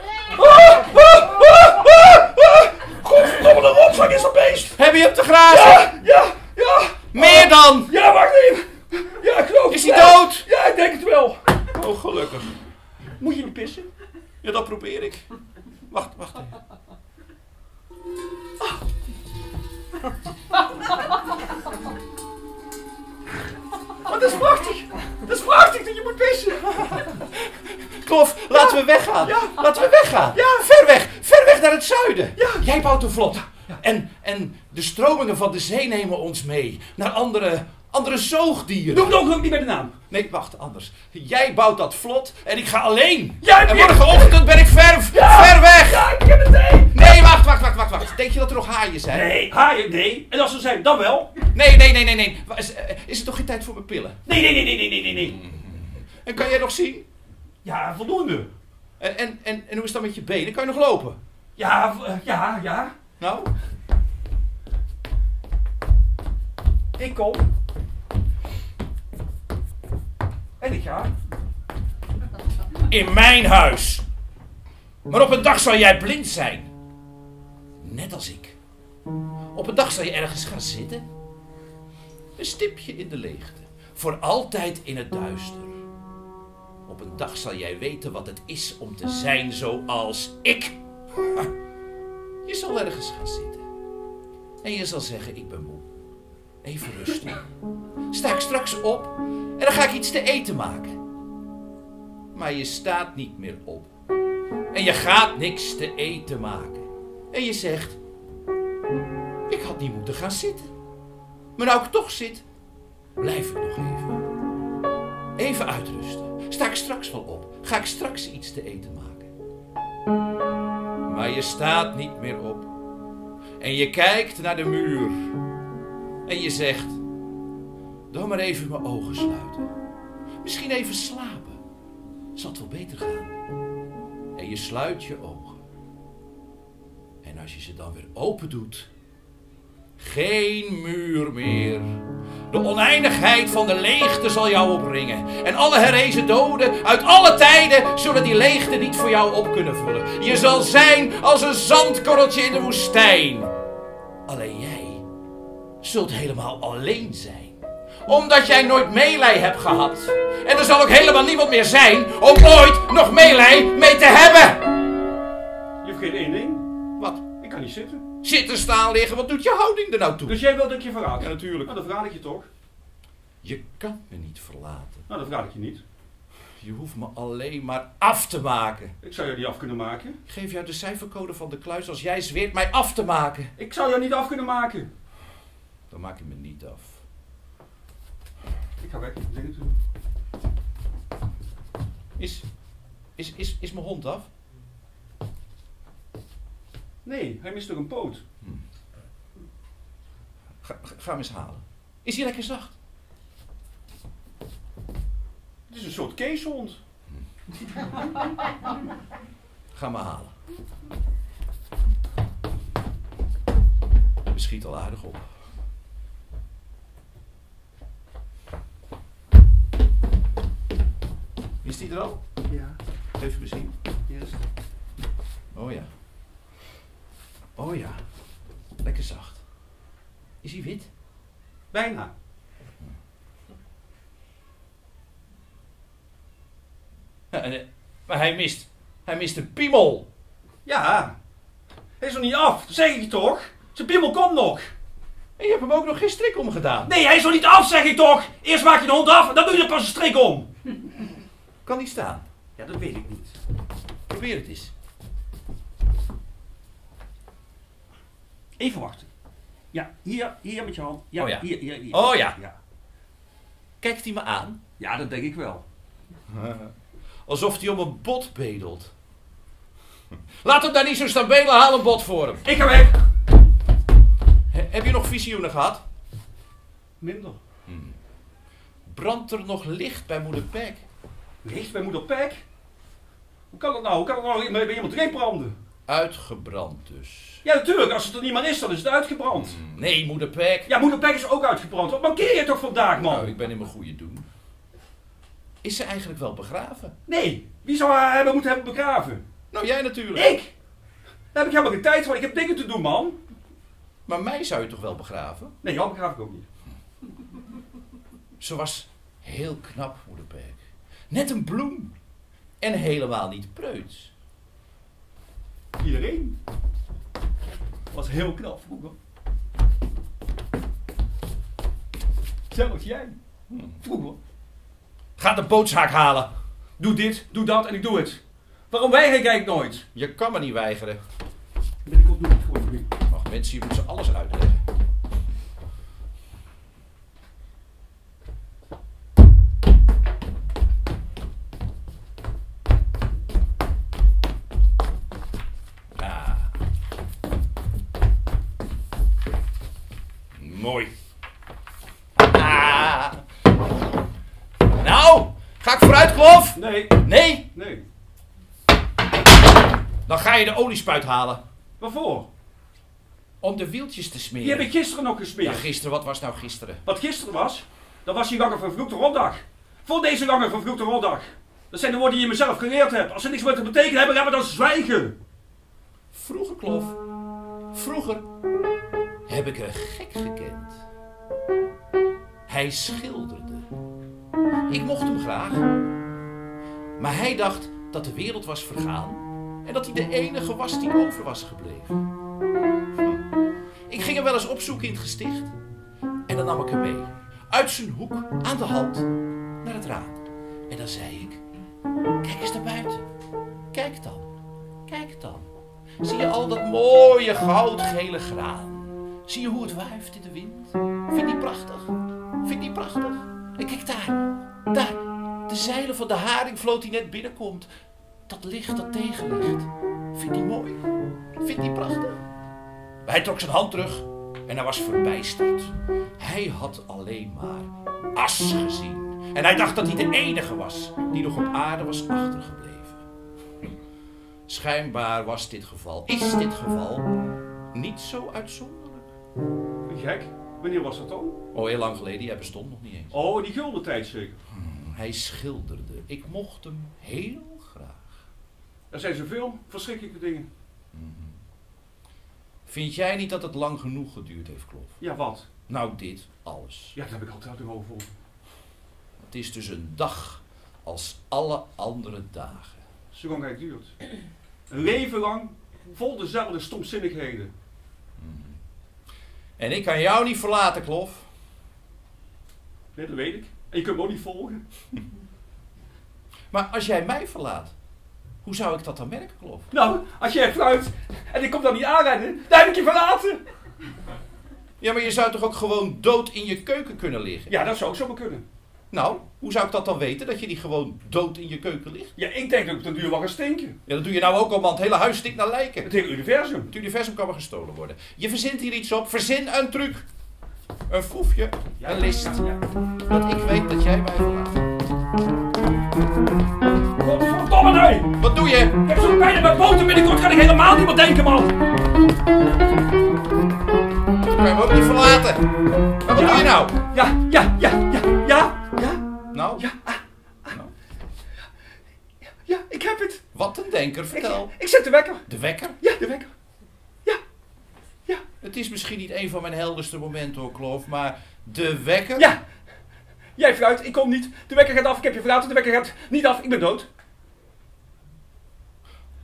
Godverdomme, de rotzak is een beest! Heb je hem te grazen? Ja! Meer dan. Ja, wacht even! Ja, ik geloof Is het hij wel. dood? Ja, ik denk het wel. Oh, gelukkig. Moet je niet pissen? Ja, dat probeer ik. Wacht even. Maar dat is prachtig! Dat is prachtig dat je moet pissen! Klof, laten we weggaan. Ja. Laten we weggaan. Ja. Ver weg naar het zuiden. Ja. Jij bouwt een vlot. En de stromingen van de zee nemen ons mee naar andere zoogdieren. Noem het ook niet bij de naam. Nee, wacht, anders. Jij bouwt dat vlot en ik ga alleen. Ja, En morgenochtend ben ik ver weg. Ja, ik heb het idee! Nee, wacht. Denk je dat er nog haaien zijn? Nee, haaien, nee. En als ze zijn, dan wel. Nee. Is er toch geen tijd voor mijn pillen? Nee. En kan jij nog zien? Ja, voldoende. En hoe is het dan met je benen? Kan je nog lopen? Ja. Nou? Ik kom. En ik ga. In mijn huis. Maar op een dag zal jij blind zijn. Net als ik. Op een dag zal je ergens gaan zitten. Een stipje in de leegte. Voor altijd in het duister. Op een dag zal jij weten wat het is om te zijn zoals ik. Je zal ergens gaan zitten. En je zal zeggen, ik ben moe. Even rusten. Sta ik straks op en dan ga ik iets te eten maken. Maar je staat niet meer op. En je gaat niks te eten maken. En je zegt, ik had niet moeten gaan zitten. Maar nou ik toch zit, blijf ik nog even. Even uitrusten. Sta ik straks wel op. Ga ik straks iets te eten maken. Maar je staat niet meer op. En je kijkt naar de muur. En je zegt, dan maar even mijn ogen sluiten. Misschien even slapen. Zal het wel beter gaan. En je sluit je ogen. En als je ze dan weer open doet, geen muur meer. De oneindigheid van de leegte zal jou opringen. En alle herrezen doden uit alle tijden zullen die leegte niet voor jou op kunnen vullen. Je zal zijn als een zandkorreltje in de woestijn. Alleen jij zult helemaal alleen zijn. Omdat jij nooit meelij hebt gehad. En er zal ook helemaal niemand meer zijn om ooit nog meelij mee te hebben. Je vergeet één ding. Wat? Ik kan niet zitten. Zitten, staan, liggen, wat doet je houding er nou toe? Dus jij wilt dat ik je verraad? Ja, natuurlijk. Nou, dan verraad ik je toch? Je kan me niet verlaten. Nou, dan verraad ik je niet. Je hoeft me alleen maar af te maken. Ik zou jou niet af kunnen maken. Ik geef jou de cijfercode van de kluis als jij zweert mij af te maken. Ik zou jou niet af kunnen maken. Dan maak je me niet af. Ik ga weg. Dingen toe. Is mijn hond af? Nee, hij mist toch een poot. Ga hem eens halen. Is hij lekker zacht? Het is een soort keeshond. Ga me halen. Je schiet al aardig op. Is die er al? Ja, Even bezien. eerst. Oh ja. Oh ja. Lekker zacht. Is hij wit? Bijna. Ja, Maar hij mist een piemel. Ja. Hij is nog niet af, dat zeg ik toch? Zijn piemel komt nog. En je hebt hem ook nog geen strik omgedaan. Nee, hij is nog niet af, zeg ik toch? Eerst maak je de hond af en dan doe je er pas een strik om. Kan die staan? Ja, dat weet ik niet. Probeer het eens. Even wachten. Ja, hier met je hand. Ja, Oh ja. Hier. Oh ja. Ja. Kijkt hij me aan? Ja, dat denk ik wel. Alsof hij om een bot bedelt. Laat hem daar niet zo staan bedelen, haal een bot voor hem. Ik ga weg. Heb je nog visioenen gehad? Minder. Brandt er nog licht bij moeder Peg? Licht bij moeder Peg? Hoe kan dat nou? Hoe kan dat nou bij iemand erin branden? Uitgebrand dus. Ja, natuurlijk. Als het er niet meer is, dan is het uitgebrand. Nee, moeder Peg. Ja, moeder Peg is ook uitgebrand. Wat mankeer je toch vandaag, man? Nou, ik ben in mijn goede doen. Is ze eigenlijk wel begraven? Nee, wie zou haar moeten begraven? Nou, jij natuurlijk. Ik? Daar heb ik helemaal geen tijd voor. Ik heb dingen te doen, man. Maar mij zou je toch wel begraven? Nee, jou begraaf ik ook niet. Ze was heel knap, moeder Peg. Net een bloem. En helemaal niet preuts. Iedereen was heel knap vroeger. Zelfs jij. Vroeger. Ga de bootshaak halen. Doe dit, doe dat en ik doe het. Waarom weiger ik eigenlijk nooit? Je kan me niet weigeren. Binnenkort doe ik het voor je. Ach mensen, je moet ze alles uitleggen. Ah. Mooi. Ah. Nou, ga ik vooruit, Klof? Nee, Nee? nee. Dan ga je de oliespuit halen. Waarvoor? Om de wieltjes te smeren. Die heb ik gisteren nog Ja, gesmeerd. gisteren. Wat was nou gisteren? Wat gisteren was, dat was die lange vervloekte rotdag. Voor deze lange vervloekte rotdag. Dat zijn de woorden die je mezelf geleerd hebt. Als ze niks meer te betekenen hebben, gaan we dan zwijgen. Vroeger, Klof. Vroeger heb ik een gek gekend. Hij schilderde. Ik mocht hem graag. Maar hij dacht dat de wereld was vergaan en dat hij de enige was die over was gebleven. Ik ging hem wel eens opzoeken in het gesticht. En dan nam ik hem mee. Uit zijn hoek, aan de hand, naar het raam. En dan zei ik, kijk eens naar buiten. Kijk dan, kijk dan. Zie je al dat mooie goudgele graan? Zie je hoe het wuift in de wind? Vind je die prachtig? Vind je die prachtig? En kijk daar, de zeilen van de haringvloot die net binnenkomt. Dat licht dat tegenligt. Vind je die mooi? Vind je die prachtig? Hij trok zijn hand terug en hij was verbijsterd. Hij had alleen maar as gezien. En hij dacht dat hij de enige was die nog op aarde was achtergebleven. Schijnbaar was dit geval, is dit geval, niet zo uitzonderlijk. Gek, wanneer was dat dan? Oh, heel lang geleden, jij bestond nog niet eens. Oh, die gulden tijd zeker. Hij schilderde. Ik mocht hem heel graag. Er zijn zoveel verschrikkelijke dingen. Vind jij niet dat het lang genoeg geduurd heeft, Klof? Ja, wat? Nou, dit, alles. Ja, daar heb ik altijd over. Het is dus een dag als alle andere dagen. Zo lang het duurt. Een leven lang vol dezelfde stomzinnigheden. En ik kan jou niet verlaten, Klof. Nee, dat weet ik. En je kunt me ook niet volgen. Maar als jij mij verlaat, hoe zou ik dat dan merken, Klof? Nou, als jij fluit en ik kom dan niet aanrennen, dan heb ik je verlaten. Ja, maar je zou toch ook gewoon dood in je keuken kunnen liggen? Ja, dat zou ook zomaar kunnen. Nou, hoe zou ik dat dan weten, dat je niet gewoon dood in je keuken ligt? Ja, ik denk dat ik ten duur wel ga stinken. Ja, dat doe je nou ook al, man. Het hele huis stinkt naar lijken. Het hele universum. Het universum kan maar gestolen worden. Je verzint hier iets op. Verzin een truc. Een foefje. Ja, een list. Ja. Dat ik weet dat jij mij verlaat. Godverdomme nee! Wat doe je? Ik heb zo'n pijn in mijn poten, binnenkort ga ik helemaal niet meer denken, man. Dat kan je me ook niet verlaten. Maar wat doe je nou? Ja. Nou? Ja, ik heb het. Wat een denker, vertel. Ik zet de wekker. De wekker? Ja, de wekker. Ja. Het is misschien niet een van mijn helderste momenten, hoor, Klof, maar de wekker? Ja. Jij fluit, ik kom niet. De wekker gaat af, ik heb je verlaten. De wekker gaat niet af, ik ben dood.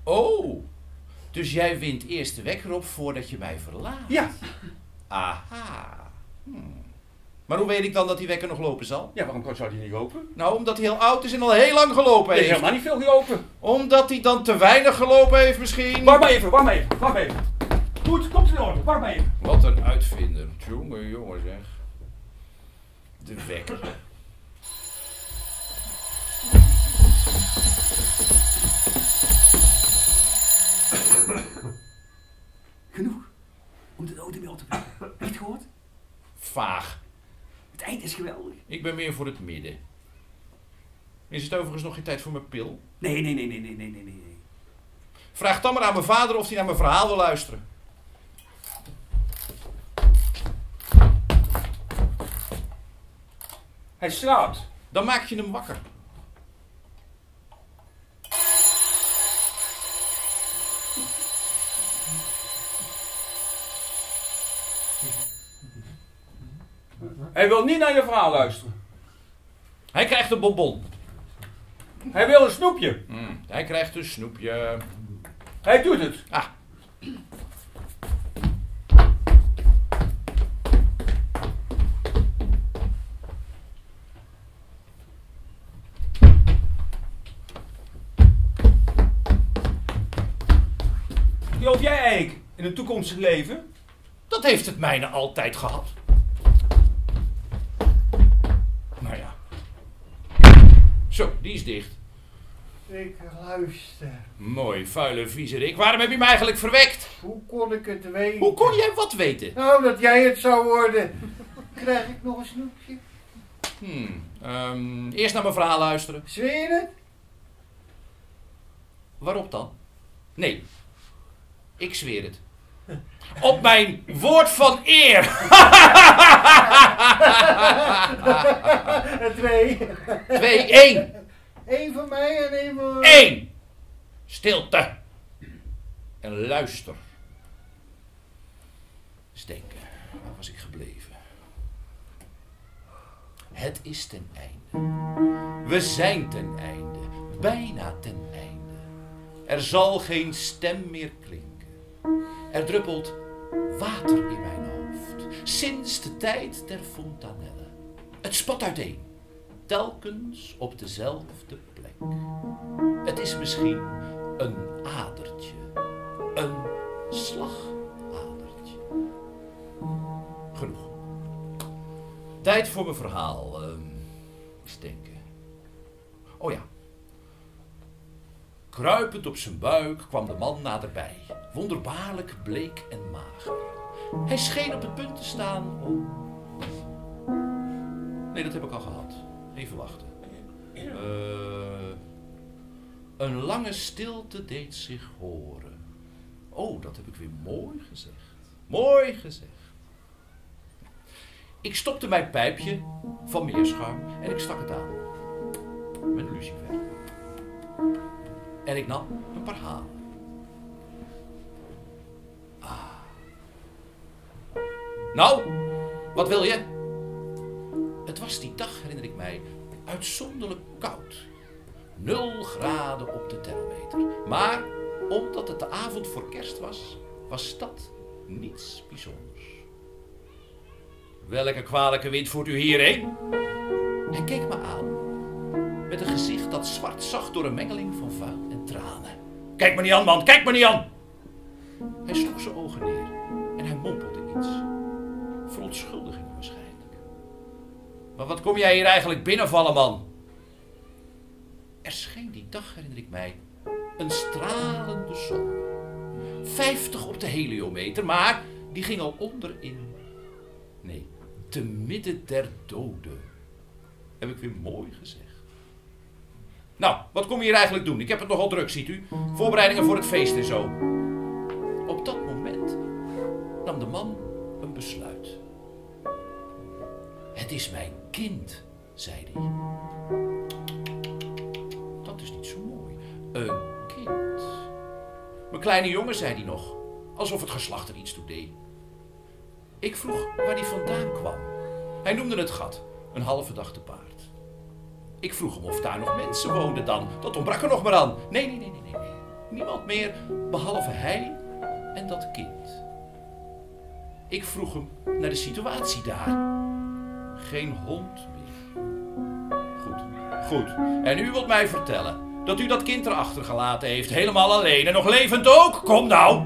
Oh, dus jij wint eerst de wekker op voordat je mij verlaat? Ja. Aha. Maar hoe weet ik dan dat die wekker nog lopen zal? Ja, waarom zou die niet lopen? Nou, omdat hij heel oud is en al heel lang gelopen Hij heeft heeft. helemaal niet veel gelopen. Omdat hij dan te weinig gelopen heeft misschien. Wacht maar even. Goed, komt in orde. Wacht maar even. Wat een uitvinder. Jongen zeg. De wekker. Genoeg om de dood in beeld te brengen. Heb je het gehoord? Vaag. Het eind is geweldig. Ik ben meer voor het midden. Is het overigens nog geen tijd voor mijn pil? Nee. Vraag dan maar aan mijn vader of hij naar mijn verhaal wil luisteren. Hij slaapt. Dan maak je hem wakker. Hij wil niet naar je verhaal luisteren. Hij krijgt een bonbon. Hij wil een snoepje. Hij krijgt een snoepje. Hij doet het. Ah. Geloof jij eigenlijk in een toekomstig leven? Dat heeft het mijne altijd gehad. Nou ja. Zo, die is dicht. Ik luister. Mooi, vuile viezerik. Waarom heb je me eigenlijk verwekt? Hoe kon ik het weten? Hoe kon jij wat weten? Nou, dat jij het zou worden. Krijg ik nog een snoepje? Eerst naar mijn verhaal luisteren. Zweer het? Waarop dan? Nee. Ik zweer het. Op mijn woord van eer. 2. 2, 1. 1 van mij en 1 van... 1. Stilte. En luister. Eens denken. Waar was ik gebleven? Het is ten einde. We zijn ten einde. Bijna ten einde. Er zal geen stem meer klinken. Er druppelt water in mijn hoofd. Sinds de tijd der fontanelle. Het spat uiteen. Telkens op dezelfde plek. Het is misschien een adertje. Een slagadertje. Genoeg. Tijd voor mijn verhaal. Eens denken. Oh ja. Kruipend op zijn buik kwam de man naderbij. Wonderbaarlijk bleek en mager. Hij scheen op het punt te staan om... Nee, dat heb ik al gehad. Even wachten. Een lange stilte deed zich horen. Oh, dat heb ik weer mooi gezegd. Mooi gezegd. Ik stopte mijn pijpje van meerschuim en ik stak het aan. Met een lucifer. En ik nam een paar halen. Nou, wat wil je? Het was die dag, herinner ik mij, uitzonderlijk koud. 0 graden op de thermometer. Maar omdat het de avond voor kerst was, was dat niets bijzonders. Welke kwalijke wind voert u hierheen? Hij keek me aan. Met een gezicht dat zwart zag door een mengeling van vuil en tranen. Kijk me niet aan, man, kijk me niet aan! Hij sloeg zijn ogen neer en hij mompelde iets. Verontschuldigingen waarschijnlijk. Maar wat kom jij hier eigenlijk binnenvallen, man? Er scheen die dag, herinner ik mij, een stralende zon. 50 op de heliometer, maar die ging al onder in... Nee, te midden der doden. Heb ik weer mooi gezegd. Nou, wat kom je hier eigenlijk doen? Ik heb het nogal druk, ziet u. Voorbereidingen voor het feest en zo. Op dat moment nam de man een besluit. Het is mijn kind, zei hij. Dat is niet zo mooi. Een kind. Mijn kleine jongen, zei hij nog. Alsof het geslacht er iets toe deed. Ik vroeg waar hij vandaan kwam. Hij noemde het gat. Een halve dag te paard. Ik vroeg hem of daar nog mensen woonden dan. Dat ontbrak er nog maar aan. Nee. Niemand meer behalve hij en dat kind. Ik vroeg hem naar de situatie daar. Geen hond meer. Goed. En u wilt mij vertellen dat u dat kind erachter gelaten heeft, helemaal alleen en nog levend ook? Kom nou!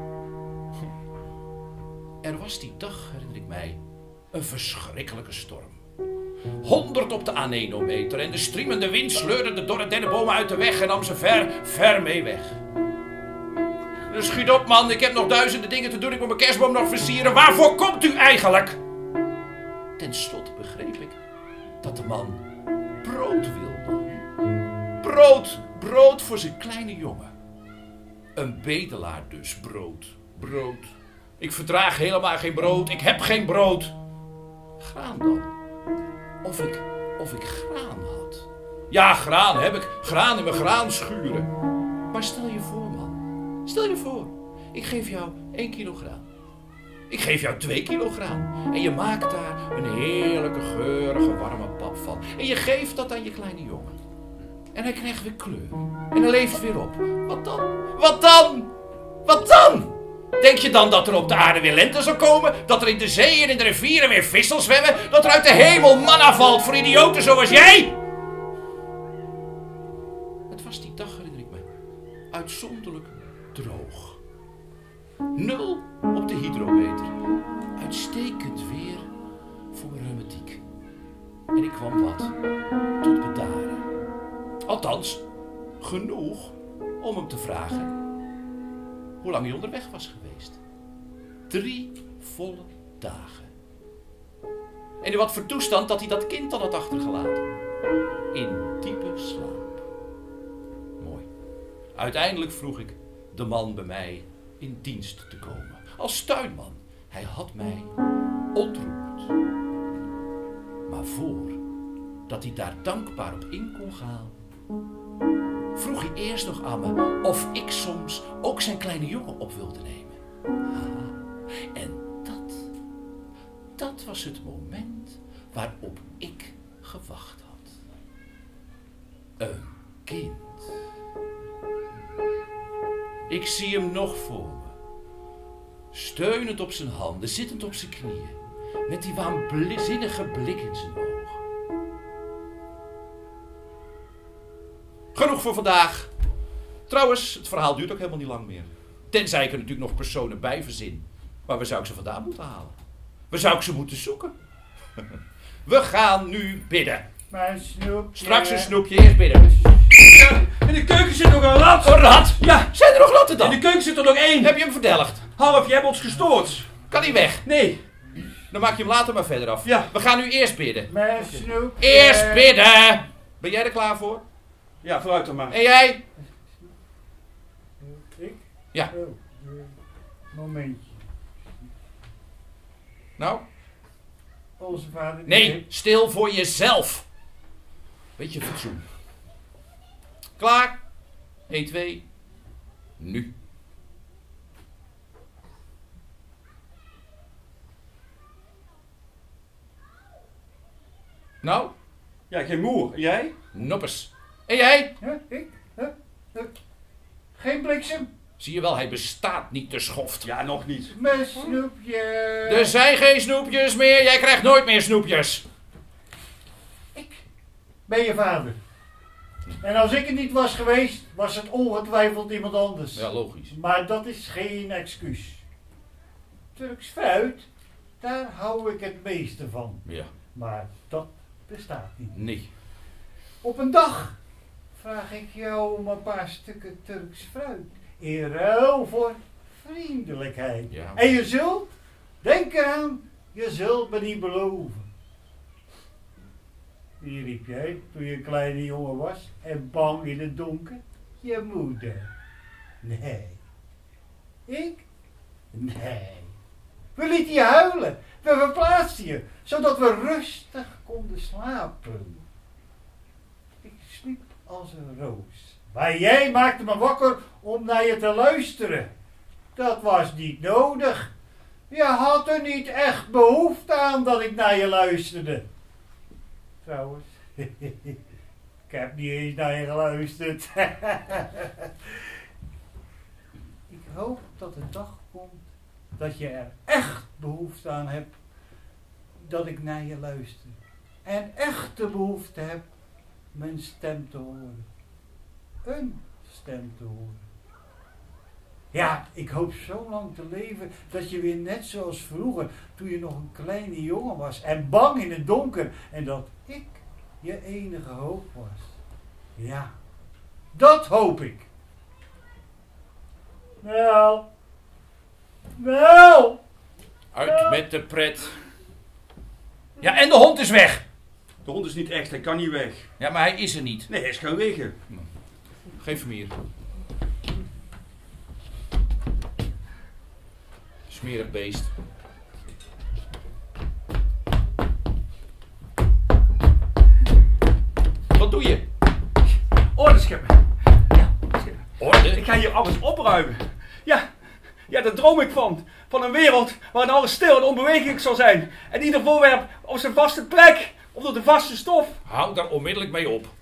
Er was die dag, herinner ik mij, een verschrikkelijke storm. 100 op de anemometer en de striemende wind sleurde de dorre dennenbomen uit de weg en nam ze ver mee weg. Dus schiet op, man, ik heb nog duizenden dingen te doen, ik moet mijn kerstboom nog versieren. Waarvoor komt u eigenlijk? Ten slotte begreep ik dat de man brood wilde. Brood voor zijn kleine jongen. Een bedelaar dus, brood. Ik verdraag helemaal geen brood, ik heb geen brood. Graan dan. Of ik graan had. Ja, graan heb ik. Graan in mijn graanschuren. Maar stel je voor, man. Stel je voor. Ik geef jou 1 kilo graan. Ik geef jou 2 kilo graan. En je maakt daar een heerlijke, geurige, warme pap van. En je geeft dat aan je kleine jongen. En hij krijgt weer kleur. En hij leeft weer op. Wat dan? Denk je dan dat er op de aarde weer lente zal komen? Dat er in de zee en in de rivieren weer vissen zwemmen? Dat er uit de hemel manna valt voor idioten zoals jij? Het was die dag, herinner ik me, uitzonderlijk droog. 0 op de hydrometer. Uitstekend weer voor mijn reumatiek. En ik kwam wat tot bedaren. Althans, genoeg om hem te vragen hoe lang hij onderweg was geweest. 3 volle dagen. En in wat voor toestand dat hij dat kind dan had achtergelaten. In diepe slaap. Mooi. Uiteindelijk vroeg ik de man bij mij in dienst te komen. Als tuinman. Hij had mij ontroerd. Maar voordat hij daar dankbaar op in kon gaan, vroeg hij eerst nog aan me of ik soms ook zijn kleine jongen op wilde nemen. En dat was het moment waarop ik gewacht had. Een kind. Ik zie hem nog voor me. Steunend op zijn handen, zittend op zijn knieën, met die waanzinnige blik in zijn ogen. Genoeg voor vandaag. Trouwens, het verhaal duurt ook helemaal niet lang meer. Tenzij ik er natuurlijk nog personen bij verzin. Maar waar zou ik ze vandaan moeten halen? Waar zou ik ze moeten zoeken? We gaan nu bidden. Maar snoepje. Straks een snoepje, eerst bidden. Ja, in de keuken zit nog een rat. Een rat? Ja. Zijn er nog ratten dan? In de keuken zit er nog 1. Heb je hem verdelgd? Half, je hebt ons gestoord. Kan hij weg? Nee. Dan maak je hem later maar verder af. Ja. We gaan nu eerst bidden. Maar snoepje. Eerst bidden! Ben jij er klaar voor? Ja, vooruit dan maar. En jij? Ik? Ja. Oh, momentje. Nou? Onze vader. Nee, stil voor jezelf. Beetje fatsoen. Klaar? 1, 2. Nu. Nou? Ja, geen moer. En jij? Noppers. En jij? Huh? Ik? Geen bliksem? Zie je wel, hij bestaat niet, de schoft. Ja, nog niet. Mijn snoepje. Er zijn geen snoepjes meer, jij krijgt nooit meer snoepjes. Ik ben je vader. En als ik het niet was geweest, was het ongetwijfeld iemand anders. Ja, logisch. Maar dat is geen excuus. Turks fruit, daar hou ik het meeste van. Ja, Maar dat bestaat niet. nee. Op een dag vraag ik jou om een paar stukken Turks fruit. In ruil voor vriendelijkheid. Ja. En je zult, denk eraan, je zult me niet beloven. Wie riep jij toen je een kleine jongen was en bang in het donker? Je moeder. Nee. Ik? Nee. We lieten je huilen. We verplaatsten je, zodat we rustig konden slapen. Ik sliep als een roos. Maar jij maakte me wakker om naar je te luisteren. Dat was niet nodig. Je had er niet echt behoefte aan dat ik naar je luisterde. Trouwens, ik heb niet eens naar je geluisterd. hoop dat de dag komt dat je er echt behoefte aan hebt dat ik naar je luister. En echt de behoefte heb mijn stem te horen. Een stem te horen. Ja, ik hoop zo lang te leven dat je weer net zoals vroeger, toen je nog een kleine jongen was en bang in het donker, en dat ik je enige hoop was. Ja, dat hoop ik. Nou. Uit met de pret. Ja, en de hond is weg. De hond is niet echt, hij kan niet weg. Ja, maar hij is er niet. Nee, hij is gaan liggen. Geef hem hier. Smerig beest. Wat doe je? Orde scheppen. Ja, scheppen. Orde? Ik ga hier alles opruimen. Ja, daar droom ik van. Van een wereld waarin alles stil en onbewegelijk zal zijn. En ieder voorwerp op zijn vaste plek. Onder de vaste stof. Hou daar onmiddellijk mee op.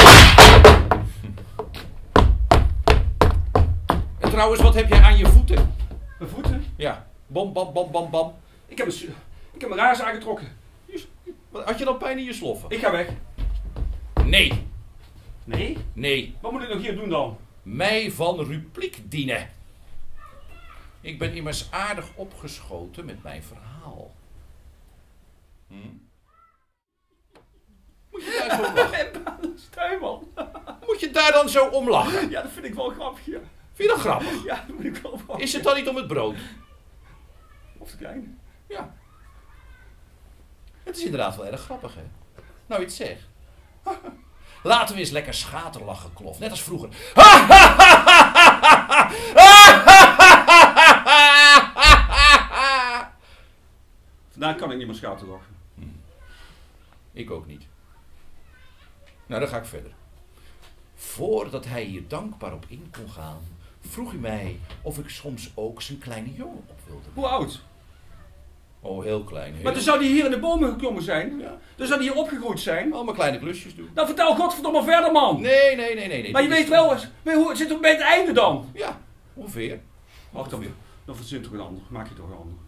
En trouwens, wat heb jij aan je voeten? Mijn voeten? Ja, bam, bam, bam, bam, bam. Ik heb mijn raars aangetrokken. Had je dan pijn in je sloffen? Ik ga weg. Nee. Nee? Nee. Wat moet ik nog hier doen dan? Mij van rubriek dienen. Ik ben immers aardig opgeschoten met mijn verhaal. Moet je daar zo om lachen? Tuinman. Moet je daar dan zo om lachen? Ja, dat vind ik wel grappig, ja. Vind je dat grappig? Ja, dat vind ik wel grappig. Is het dan niet om het brood? Of te klein? Ja. Het is inderdaad wel erg grappig, hè? Nou, je het zegt. Laten we eens lekker schaterlachen, Klof. Net als vroeger. Vandaag kan ik niet meer schaterlachen. Ik ook niet. Nou, dan ga ik verder. Voordat hij hier dankbaar op in kon gaan, vroeg hij mij of ik soms ook zijn kleine jongen op wilde. Hoe oud? Oh, heel klein. Heel... Maar dan zou die hier in de bomen geklommen zijn. Ja. Dan zou die hier opgegroeid zijn. Allemaal kleine klusjes doen. Nou, vertel godverdomme verder, man. Nee. Maar je weet wel eens, hoe het zit toch bij het einde dan? Ja, ongeveer. Wacht dan weer. Dan verzint toch een ander. Maak je toch een ander.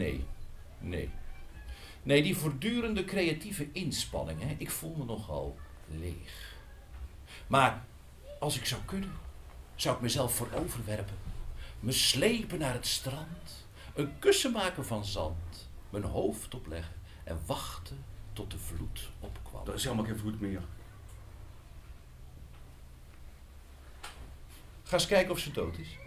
Nee, die voortdurende creatieve inspanning, hè, ik voel me nogal leeg. Maar als ik zou kunnen, zou ik mezelf vooroverwerpen. Me slepen naar het strand, een kussen maken van zand, mijn hoofd opleggen en wachten tot de vloed opkwam. Dat is helemaal geen vloed meer. Ga eens kijken of ze dood is.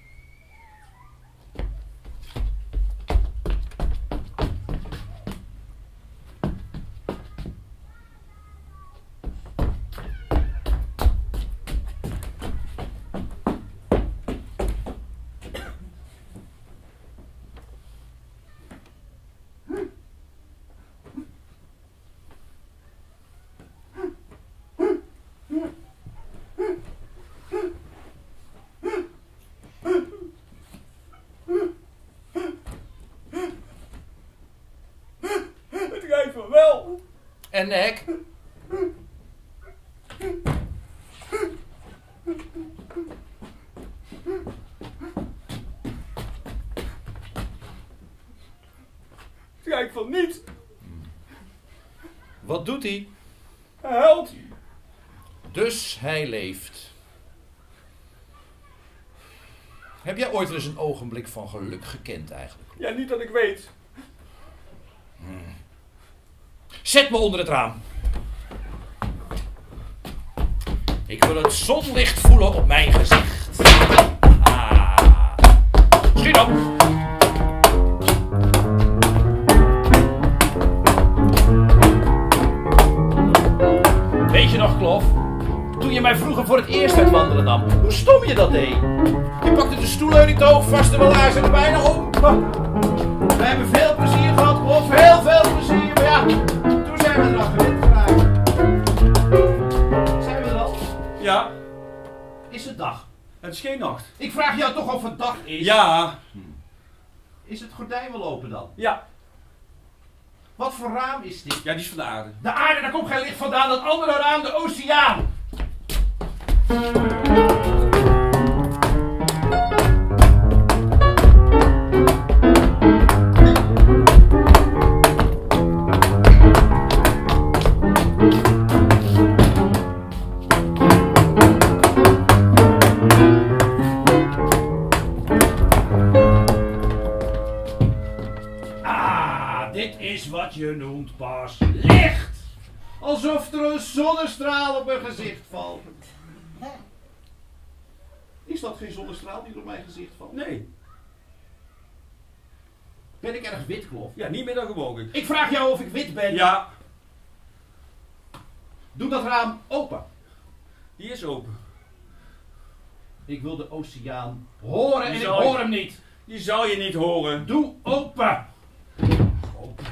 Het rijdt me wel. En nek? Het rijdt van niet. Wat doet hij? Hij huilt. Dus hij leeft. Heb jij ooit eens een ogenblik van geluk gekend eigenlijk? Ja, niet dat ik weet. Zet me onder het raam. Ik wil het zonlicht voelen op mijn gezicht. Schiet op. Weet je nog, Klof? Toen je mij vroeger voor het eerst uit wandelen nam, hoe stom je dat deed. Je pakte de stoelleuning te hoog vast en mijn laarzen er bijna om. We hebben veel plezier gehad, Klof. Heel veel plezier. Maar ja, toen zijn we er al gewend geraakt. Zijn we er al? Ja, Is het dag? het is geen nacht. Ik vraag jou toch of het dag is? Ja. Is het gordijn wel open dan? Ja. Wat voor raam is dit? Ja, die is van de aarde. De aarde, daar komt geen licht vandaan. Dat andere raam, de oceaan. je noemt pas licht. Alsof er een zonnestraal op mijn gezicht valt. Is dat geen zonnestraal die op mijn gezicht valt? Nee. Ben ik erg wit, Klof? Ja, niet meer dan gewoonlijk. Ik vraag jou of ik wit ben. Ja, Doe dat raam open. die is open. Ik wil de oceaan horen en ik Zou je- hoor hem niet. Die zal je niet horen. Doe open. Open.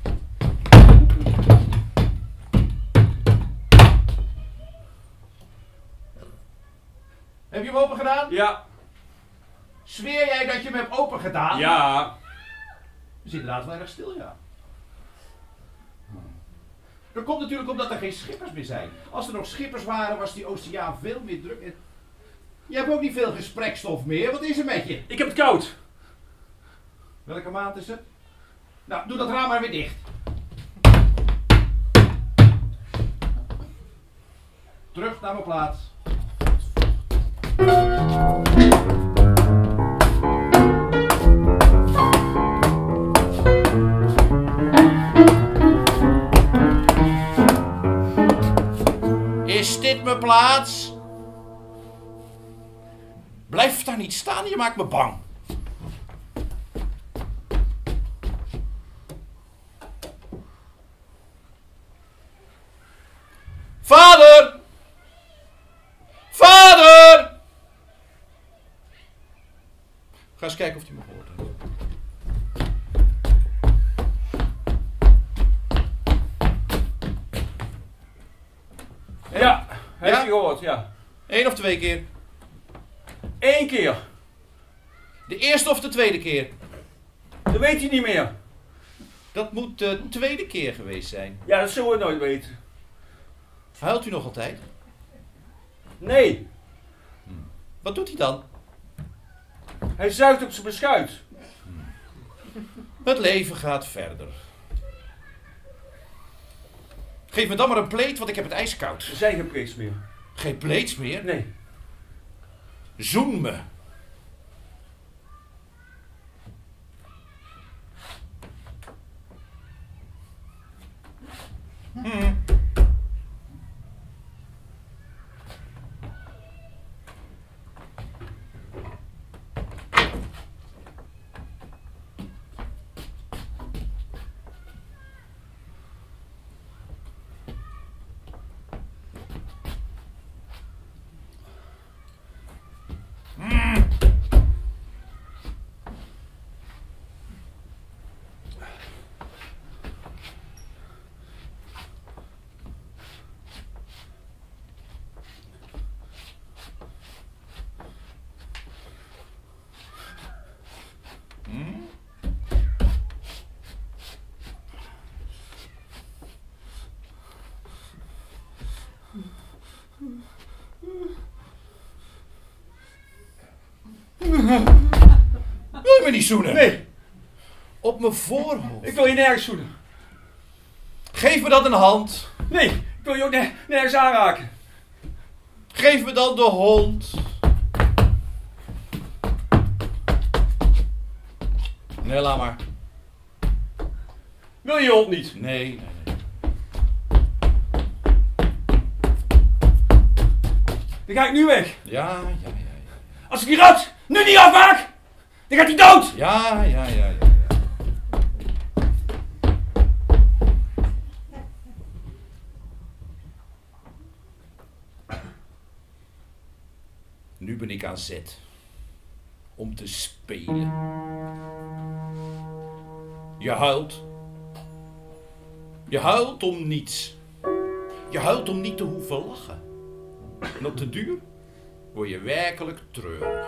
Heb je hem open gedaan? Ja. Zweer jij dat je hem hebt open gedaan? Ja. Het is inderdaad wel erg stil, ja. Dat komt natuurlijk omdat er geen schippers meer zijn. Als er nog schippers waren, was die oceaan veel meer druk. En je hebt ook niet veel gesprekstof meer. Wat is er met je? Ik heb het koud. Welke maand is het? Nou, doe dat raam maar weer dicht. Terug naar mijn plaats. Is dit mijn plaats? Blijf daar niet staan, je maakt me bang. Vader! Vader! Ga eens kijken of hij me gehoord heeft. Ja, heeft Ja? hij gehoord, ja. 1 of 2 keer? 1 keer. De eerste of de tweede keer? Dat weet hij niet meer. Dat moet de tweede keer geweest zijn. Ja, dat zullen we nooit weten. Huilt u nog altijd? Nee, Wat doet hij dan? hij zuigt op zijn beschuit. Het leven gaat verder. Geef me dan maar een pleet, want ik heb het ijskoud. Er zijn geen priks meer. Geen pleets meer? Nee. Zoen me. Wil je me niet zoenen? Nee, Op mijn voorhoofd. ik wil je nergens zoenen. Geef me dan een hand. Nee, ik wil je ook nergens aanraken. Geef me dan de hond. Nee, laat maar. Wil je je hond niet? Nee. Dan ga ik nu weg. Ja. Als ik die rat nu niet afmaak, dan gaat hij dood. Ja. Nu ben ik aan zet. Om te spelen. Je huilt. Je huilt om niets. Je huilt om niet te hoeven lachen. En op de duur word je werkelijk treurig.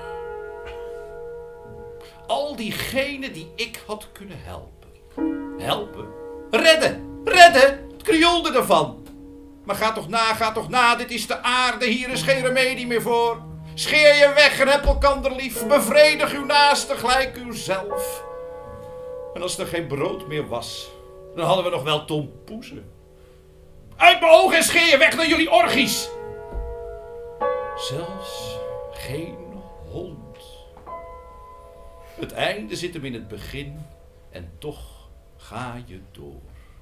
Al diegenen die ik had kunnen helpen. Helpen? Redden! Het krioelde ervan. Maar ga toch na, dit is de aarde, hier is geen remedie meer voor. Scheer je weg en heb elkander lief. Bevredig uw naaste gelijk uzelf. En als er geen brood meer was, dan hadden we nog wel tompoezen. Uit mijn ogen en scheer je weg naar jullie orgies. Zelfs geen hond. Het einde zit hem in het begin en toch ga je door.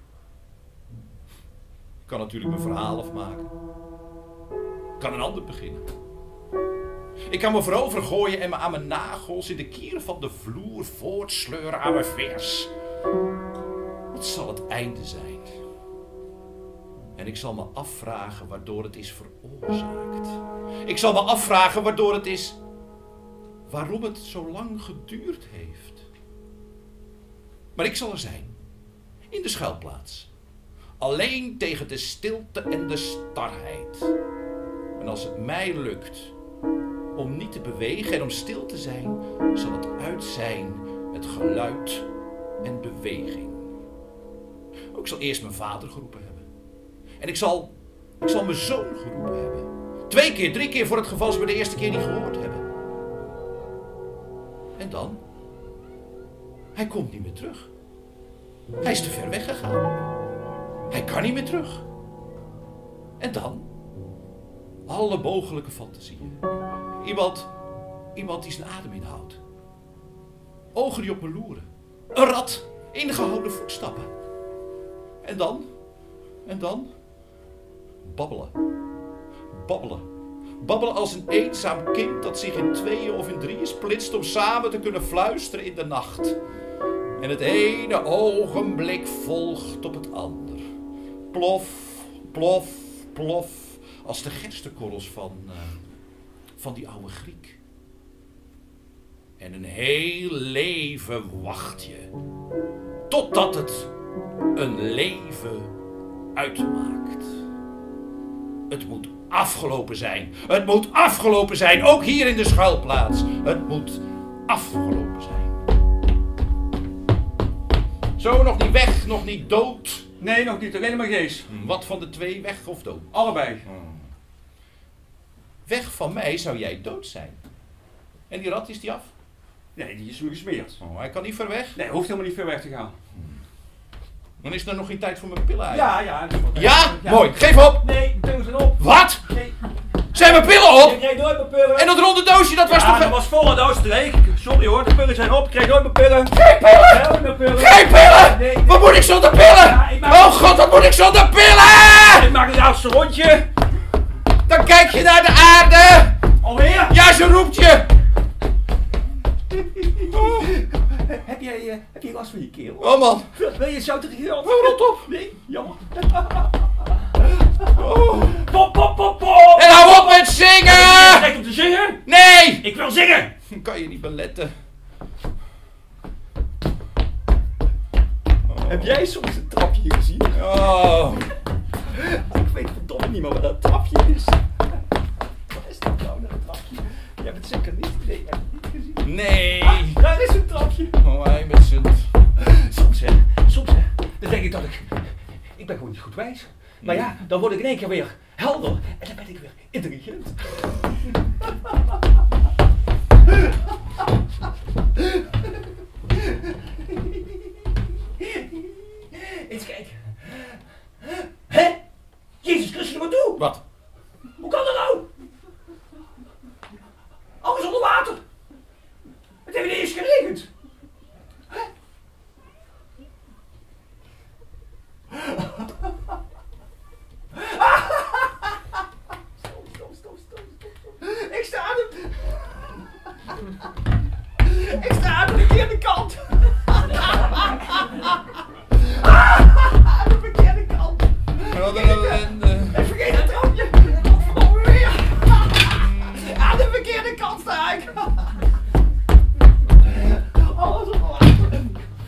Ik kan natuurlijk mijn verhaal afmaken. Ik kan een ander beginnen. Ik kan me voorover gooien en me aan mijn nagels in de kieren van de vloer voortsleuren aan mijn vers. Wat zal het einde zijn? En ik zal me afvragen waardoor het is veroorzaakt. Ik zal me afvragen waardoor het is... waarom het zo lang geduurd heeft. Maar ik zal er zijn. In de schuilplaats. Alleen tegen de stilte en de starheid. En als het mij lukt om niet te bewegen en om stil te zijn, zal het uit zijn met geluid en beweging. Ook ik zal eerst mijn vader geroepen hebben. En ik zal mijn zoon geroepen hebben. 2 keer, 3 keer voor het geval ze me de eerste keer niet gehoord hebben. En dan? Hij komt niet meer terug. Hij is te ver weggegaan. Hij kan niet meer terug. En dan? Alle mogelijke fantasieën. Iemand die zijn adem inhoudt. Ogen die op me loeren. Een rat. Ingehouden voetstappen. En dan? Babbelen. Babbelen als een eenzaam kind dat zich in 2 of in 3 splitst om samen te kunnen fluisteren in de nacht. En het ene ogenblik volgt op het ander. Plof, plof, plof. Als de gerstekorrels van die oude Griek. En een heel leven wacht je. Totdat het een leven uitmaakt. Het moet afgelopen zijn. Het moet afgelopen zijn. Ook hier in de schuilplaats. Het moet afgelopen zijn. Zo, nog niet weg, nog niet dood. Nee, nog niet. Alleen maar Gees. Wat van de 2, weg of dood? Allebei. Weg van mij zou jij dood zijn. En die rat, is die af? Nee, die is me gesmeerd. Oh, hij kan niet ver weg? Nee, hoeft helemaal niet ver weg te gaan. Dan is er nog geen tijd voor mijn pillen uit. Ja. Ja? Mooi. Geef op. Nee, de pillen zijn op. Wat? Nee. Zijn mijn pillen op? Ik kreeg nooit mijn pillen. En dat ronde doosje, dat was toch... dat was vol en dat was leeg. Sorry hoor, de pillen zijn op. Ik kreeg nooit mijn pillen. Geen pillen! Nooit mijn pillen. Geen pillen! Nee. Wat moet ik zonder pillen? Ja, ik maak- Oh god, wat moet ik zonder pillen? Ik maak het laatste rondje. Dan kijk je naar de aarde. Alweer? Ja, ze roept je. Heb jij last van je keel? Oh man. Wil je zout geld? Oh, rot op. Nee, jammer. Oh. Pop, pop, pop, pop. En hou op met zingen! Recht om te zingen? Nee! Ik wil zingen. Kan je niet beletten. Heb jij soms een trapje gezien? Oh. Ik weet verdomme niet meer wat dat trapje is. Wat is dat nou, dat trapje? Je hebt het zeker niet. Nee, je hebt het niet gezien. Nee. Daar is een trapje. Oh, hij met zijn... Soms hè, dan denk ik dat ik ben gewoon niet goed wijs. Maar ja, dan word ik in één keer weer helder en dan ben ik weer intelligent. Eens kijken. Hè? Jezus Christus, wat doe? Wat? Hoe kan dat nou? Alles onder water. Het heeft niet eens geregend. Hè? Stop. Ik sta aan de verkeerde kant. Aan de verkeerde kant. Wat een ellende. Ik vergeet het trapje. Godverdomme weer. Aan de verkeerde kant sta ik. Alles op water.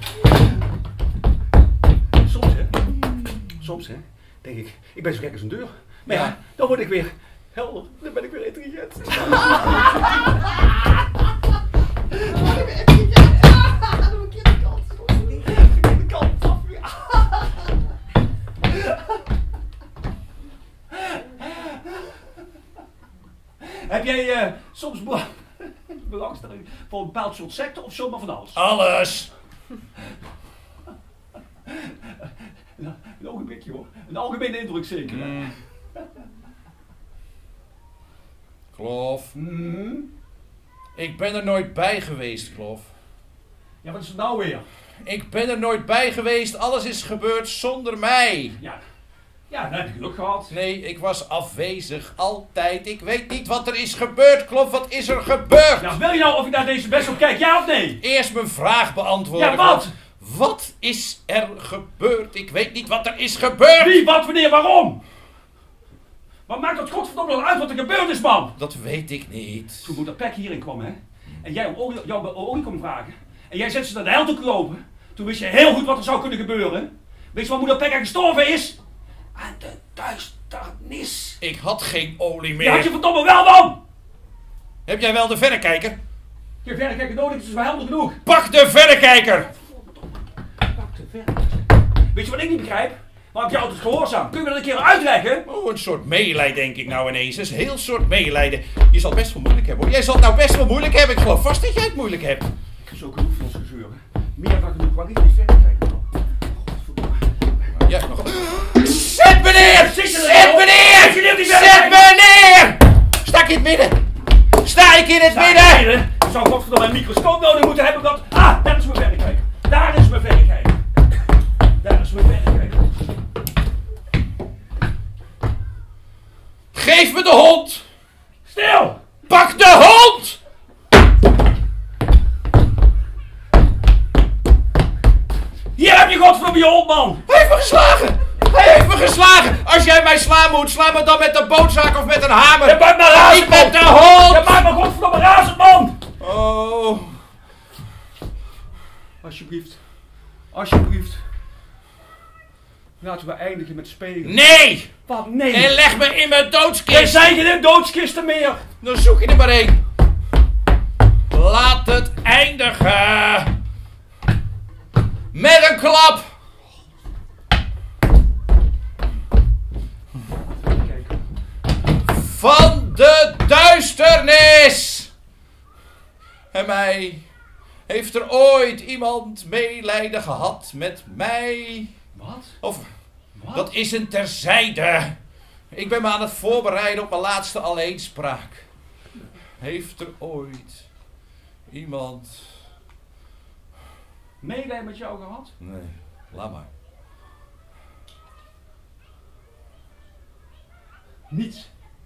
Soms hè, denk ik ben zo gek als een deur. Maar ja, dan word ik weer helder. Dan ben ik weer intelligent. Heb jij soms belangstelling voor een bepaald soort secte of zomaar van alles? Alles. Een ogenblikje hoor. Een algemene indruk zeker. Klof. Ik ben er nooit bij geweest, Klof. Ja, wat is het nou weer? Ik ben er nooit bij geweest. Alles is gebeurd zonder mij. Ja. Ja, dan heb je geluk gehad. Nee, ik was afwezig. Altijd. Ik weet niet wat er is gebeurd, Klof. Wat is er gebeurd? Nou, wil je nou of ik naar deze best op kijk, ja of nee? Eerst mijn vraag beantwoorden. Ja, wat? Wat is er gebeurd? Ik weet niet wat er is gebeurd. Wie, wat, wanneer, waarom? Wat maakt dat godverdomme nog uit wat er gebeurd is, man? Dat weet ik niet. Toen moeder Pek hierin kwam, hè? En jij om jouw olie kwam vragen. En jij zette ze naar de hel toe lopen. Toen wist je heel goed wat er zou kunnen gebeuren. Weet je waar moeder Pek gestorven is? Aan de duisternis. Ik had geen olie meer. Die had je verdomme wel, man! Heb jij wel de verrekijker? Je hebt verrekijker nodig, het is wel helder genoeg. Pak de verrekijker! Pak de verrekijker. Weet je wat ik niet begrijp? Waarom heb je altijd gehoorzaam? Kun je me dat een keer uitleggen? Oh, een soort meelijden denk ik nou ineens. Een heel soort meelijden. Je zal het best wel moeilijk hebben hoor. Jij zal het nou best wel moeilijk hebben. Ik geloof vast dat jij het moeilijk hebt. Ik heb zo genoeg van ons gezeuren. Meer dan genoeg. Waar is die verrekijker dan? Godverdomme. Jij hebt nog... Zet me neer! Zet me neer! die Zet me neer! Sta ik in het midden? Sta ik in het midden? Ik zou godverdomme een microscoop nodig moeten hebben. Dat... Ah, daar is mijn verrekijker. Daar is mijn verrekijker. Daar is mijn verrekijker. Geef me de hond! Stil! Pak de hond! Hier heb je godverdomme je hond, man! Hij heeft me geslagen! Hij heeft me geslagen! Als jij mij slaan moet, sla me dan met een bootzaak of met een hamer! Je maakt me razend, Niet met man. de hond! Je maakt me godverdomme razend, man! Oh... Alsjeblieft. Alsjeblieft. Laten we eindigen met spelen. Nee! Wat? Nee. En leg me in mijn Er doodskist! zijn geen doodskisten meer. Dan zoek je er maar één. Laat het eindigen. Met een klap. Kijk. Van de duisternis. En mij. Heeft er ooit iemand meelijden gehad met mij? Wat? Of, Wat? dat is een terzijde. Ik ben me aan het voorbereiden op mijn laatste alleenspraak. Heeft er ooit iemand... Meelijden met jou gehad? Nee, laat maar. Niets.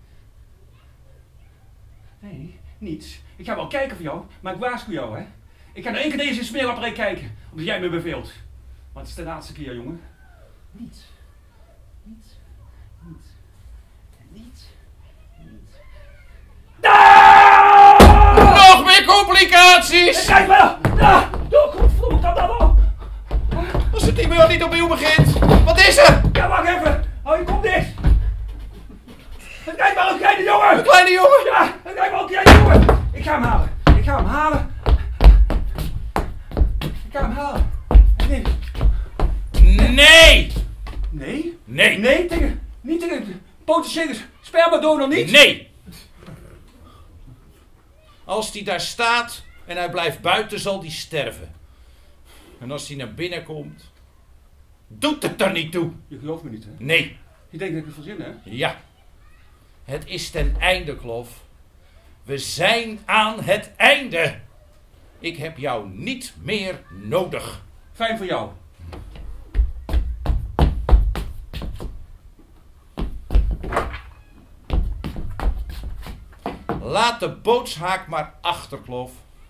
Nee, niets. Ik ga wel kijken voor jou, maar ik waarschuw jou, hè. Ik ga nog één keer deze smeerlapperij kijken, omdat jij me beveelt. Maar het is de laatste keer, jongen. Niets. Niets. Niets. Niets. Niets. Nog meer complicaties! Kijk maar! Ja! Doe, godverdomme, dat dan! Als het niet opnieuw begint. Wat is er? Ja, wacht even! Hou je kop dicht! Kijk maar, een kleine jongen! Een kleine jongen? Ja, kijk maar, een kleine jongen! Ik ga hem halen! Ik ga hem halen! Ik ga hem halen! Nee! Nee! Nee? Nee! Nee, niet tegen de potentiële spermadonor niet? Nee! Als die daar staat en hij blijft buiten, zal die sterven. En als hij naar binnen komt, doet het er niet toe. Je gelooft me niet, hè? Nee. Je denkt dat ik het verzin, hè? Ja. Het is ten einde, Klof. We zijn aan het einde. Ik heb jou niet meer nodig. Fijn voor jou. Laat de bootshaak maar achter, Klof.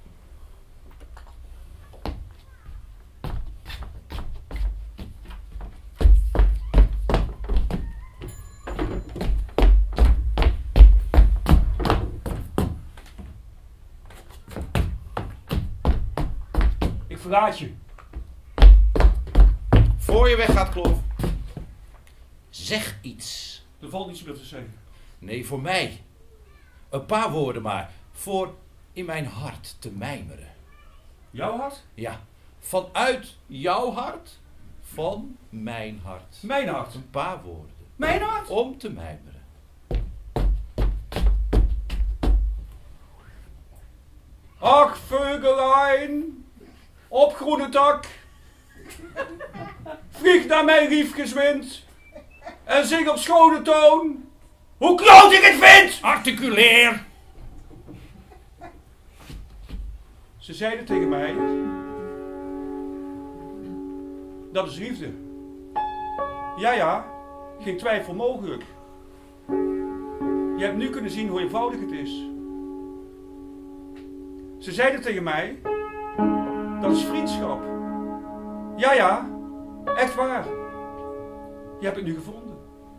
Ik verraad je. Voor je weggaat, Klof. Zeg iets. Er valt niets meer te zeggen. Nee, voor mij. Een paar woorden maar. Voor in mijn hart te mijmeren. Jouw hart? Ja. Vanuit jouw hart. Van mijn hart. Mijn hart. Een paar woorden. Mijn hart? Om te mijmeren. Ach, Vögelein, op groene tak, vlieg naar mijn riefgeswind en zing op schone toon, hoe kloot ik het vind! Articuleer. Ze zeiden tegen mij, dat is liefde. Ja, ja, Geen twijfel mogelijk. Je hebt nu kunnen zien hoe eenvoudig het is. Ze zeiden tegen mij, dat is vriendschap. Ja, ja, echt waar. Je hebt het nu gevonden.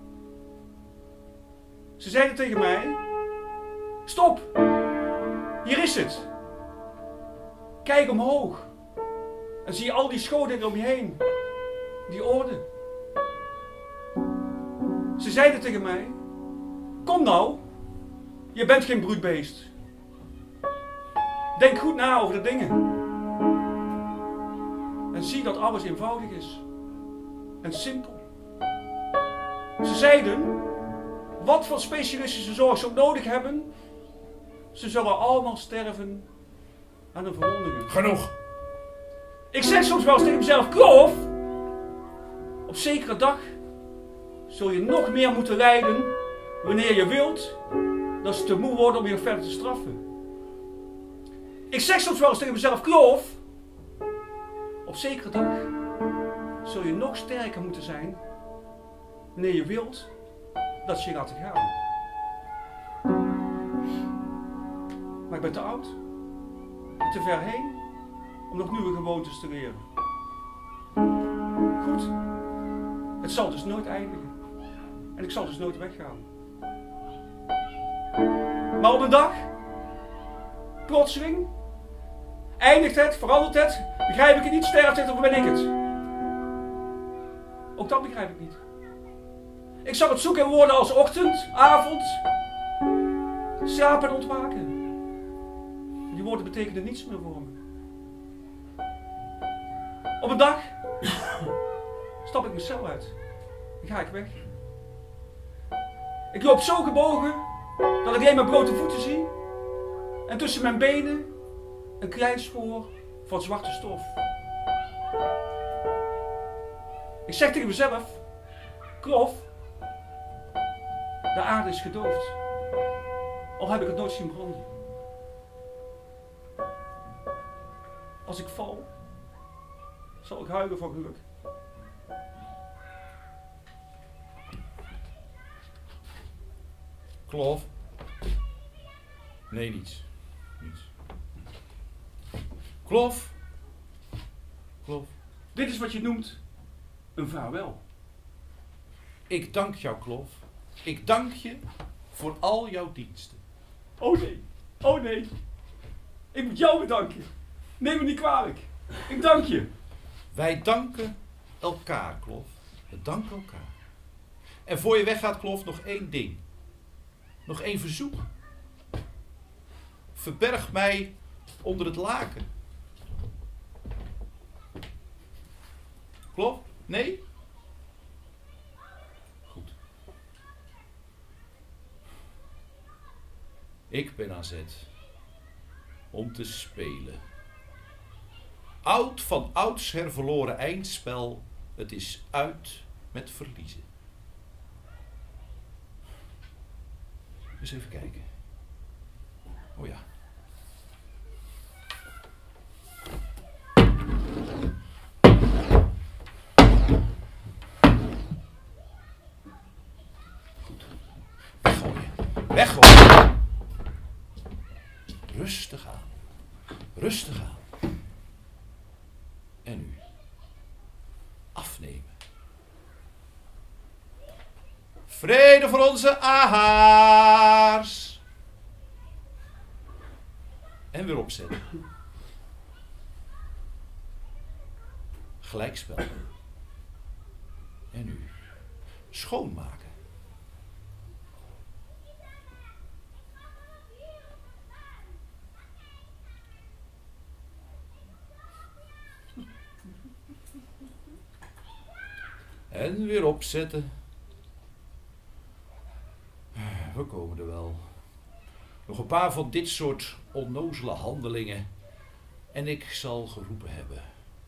Ze zeiden tegen mij, stop, hier is het. Kijk omhoog en zie al die schoonheden om je heen, die orde. Ze zeiden tegen mij, kom nou, je bent geen broedbeest. Denk goed na over de dingen. En zie dat alles eenvoudig is. En simpel. Ze zeiden, wat voor specialistische zorg ze ook nodig hebben, ze zullen allemaal sterven aan een verwonding. Genoeg. Ik zeg soms wel eens tegen mezelf, Kloof, op zekere dag zul je nog meer moeten lijden wanneer je wilt dat ze te moe worden om je nog verder te straffen. Ik zeg soms wel eens tegen mezelf, Kloof, op zekere dag zul je nog sterker moeten zijn wanneer je wilt dat ze je laten gaan. Maar ik ben te oud, te ver heen om nog nieuwe gewoontes te leren. Goed, het zal dus nooit eindigen. En ik zal dus nooit weggaan. Maar op een dag, plotseling, eindigt het, verandert het, begrijp ik het niet, sterft het of ben ik het? Ook dat begrijp ik niet. Ik zal het zoeken in woorden als ochtend, avond, slapen en ontwaken. Die woorden betekenen niets meer voor me. Op een dag stap ik mijn cel uit. Dan ga ik weg. Ik loop zo gebogen dat ik alleen mijn blote voeten zie. En tussen mijn benen een klein spoor van zwarte stof. Ik zeg tegen mezelf, Kloof, de aarde is gedoofd. Al heb ik het nooit zien branden. Als ik val, zal ik huilen van geluk. Kloof? Nee, niets. Niets. Kloof? Kloof? Dit is wat je noemt een vaarwel. Ik dank jou, Kloof. Ik dank je voor al jouw diensten. Oh nee, oh nee. Ik moet jou bedanken. Neem me niet kwalijk. Ik dank je. Wij danken elkaar, Kloof. We danken elkaar. En voor je weggaat, Kloof, nog één ding. Nog één verzoek. Verberg mij onder het laken. Kloof? Nee? Goed. Ik ben aan zet om te spelen. Oud van oudsher verloren eindspel, het is uit met verliezen. Dus even kijken. Oh ja. Goed. Weggooien. Weggooien. Rustig aan. Rustig aan. En nu. Afnemen. Vrede voor onze ahaars. En weer opzetten. Gelijkspel. En nu. Schoonmaken. En weer opzetten. We komen er wel. Nog een paar van dit soort onnozele handelingen. En ik zal geroepen hebben.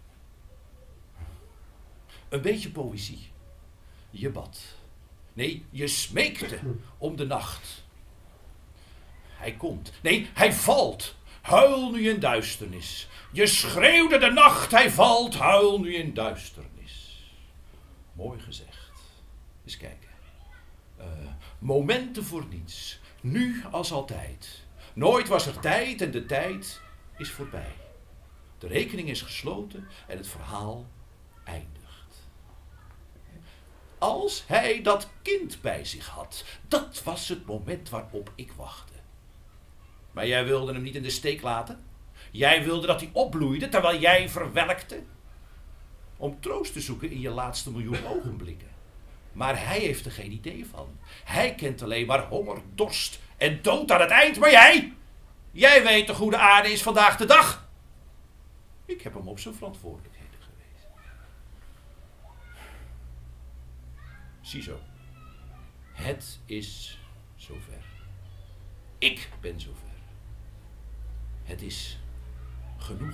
Een beetje poëzie. Je bad. Nee, je smeekte om de nacht. Hij komt. Nee, hij valt. Huil nu in duisternis. Je schreeuwde de nacht, hij valt. Huil nu in duisternis. Mooi gezegd. Eens kijken. Momenten voor niets. Nu als altijd. Nooit was er tijd en de tijd is voorbij. De rekening is gesloten en het verhaal eindigt. Als hij dat kind bij zich had, dat was het moment waarop ik wachtte. Maar jij wilde hem niet in de steek laten. Jij wilde dat hij opbloeide terwijl jij verwelkte. Om troost te zoeken in je laatste miljoen ogenblikken. Maar hij heeft er geen idee van. Hij kent alleen maar honger, dorst en dood aan het eind. Maar jij weet toch hoe de aarde is vandaag de dag? Ik heb hem op zijn verantwoordelijkheden gewezen. Ziezo. Het is zover. Ik ben zover. Het is genoeg.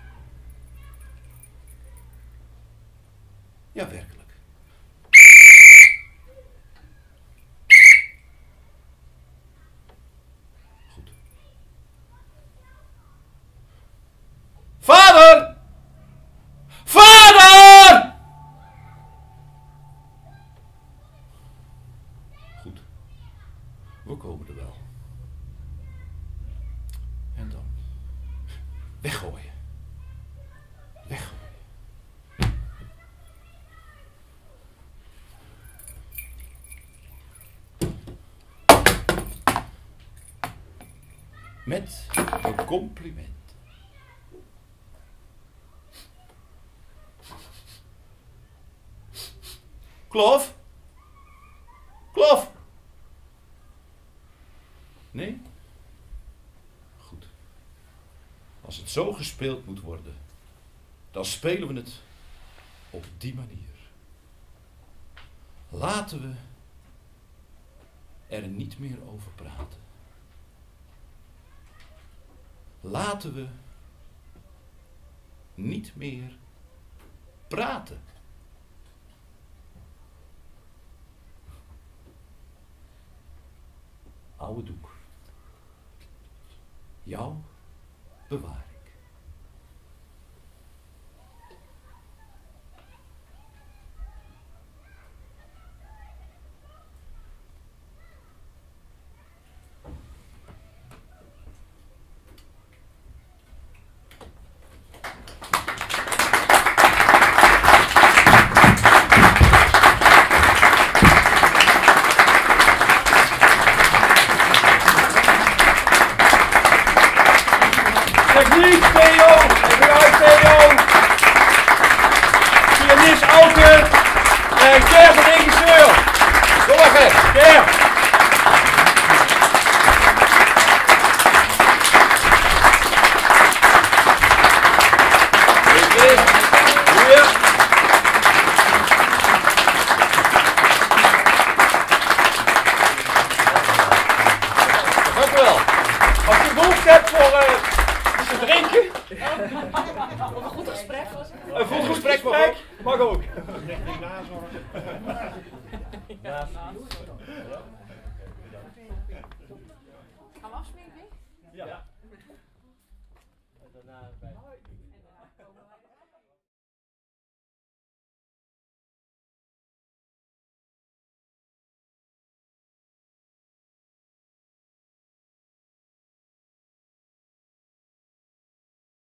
Ja, werkelijk. Goed. Vader! Vader! Goed. We komen er wel. En dan? Weggooien. Weggooien. Met een compliment. Klof? Klof? Nee? Goed. Als het zo gespeeld moet worden, dan spelen we het op die manier. Laten we er niet meer over praten. Laten we niet meer praten. Oude doek. Jou bewaar ik. Techniek, Theo! Even uit, Theo! Pianist, Auke! En Ger van regisseur! Kom maar, Ger! Hier! Dank u wel. Als je behoefte hebt voor te drinken. Of een goed gesprek was het? Een goed gesprek mag ook. Richting nazorg. Gaan we afspreken? Ja. En daarna bij.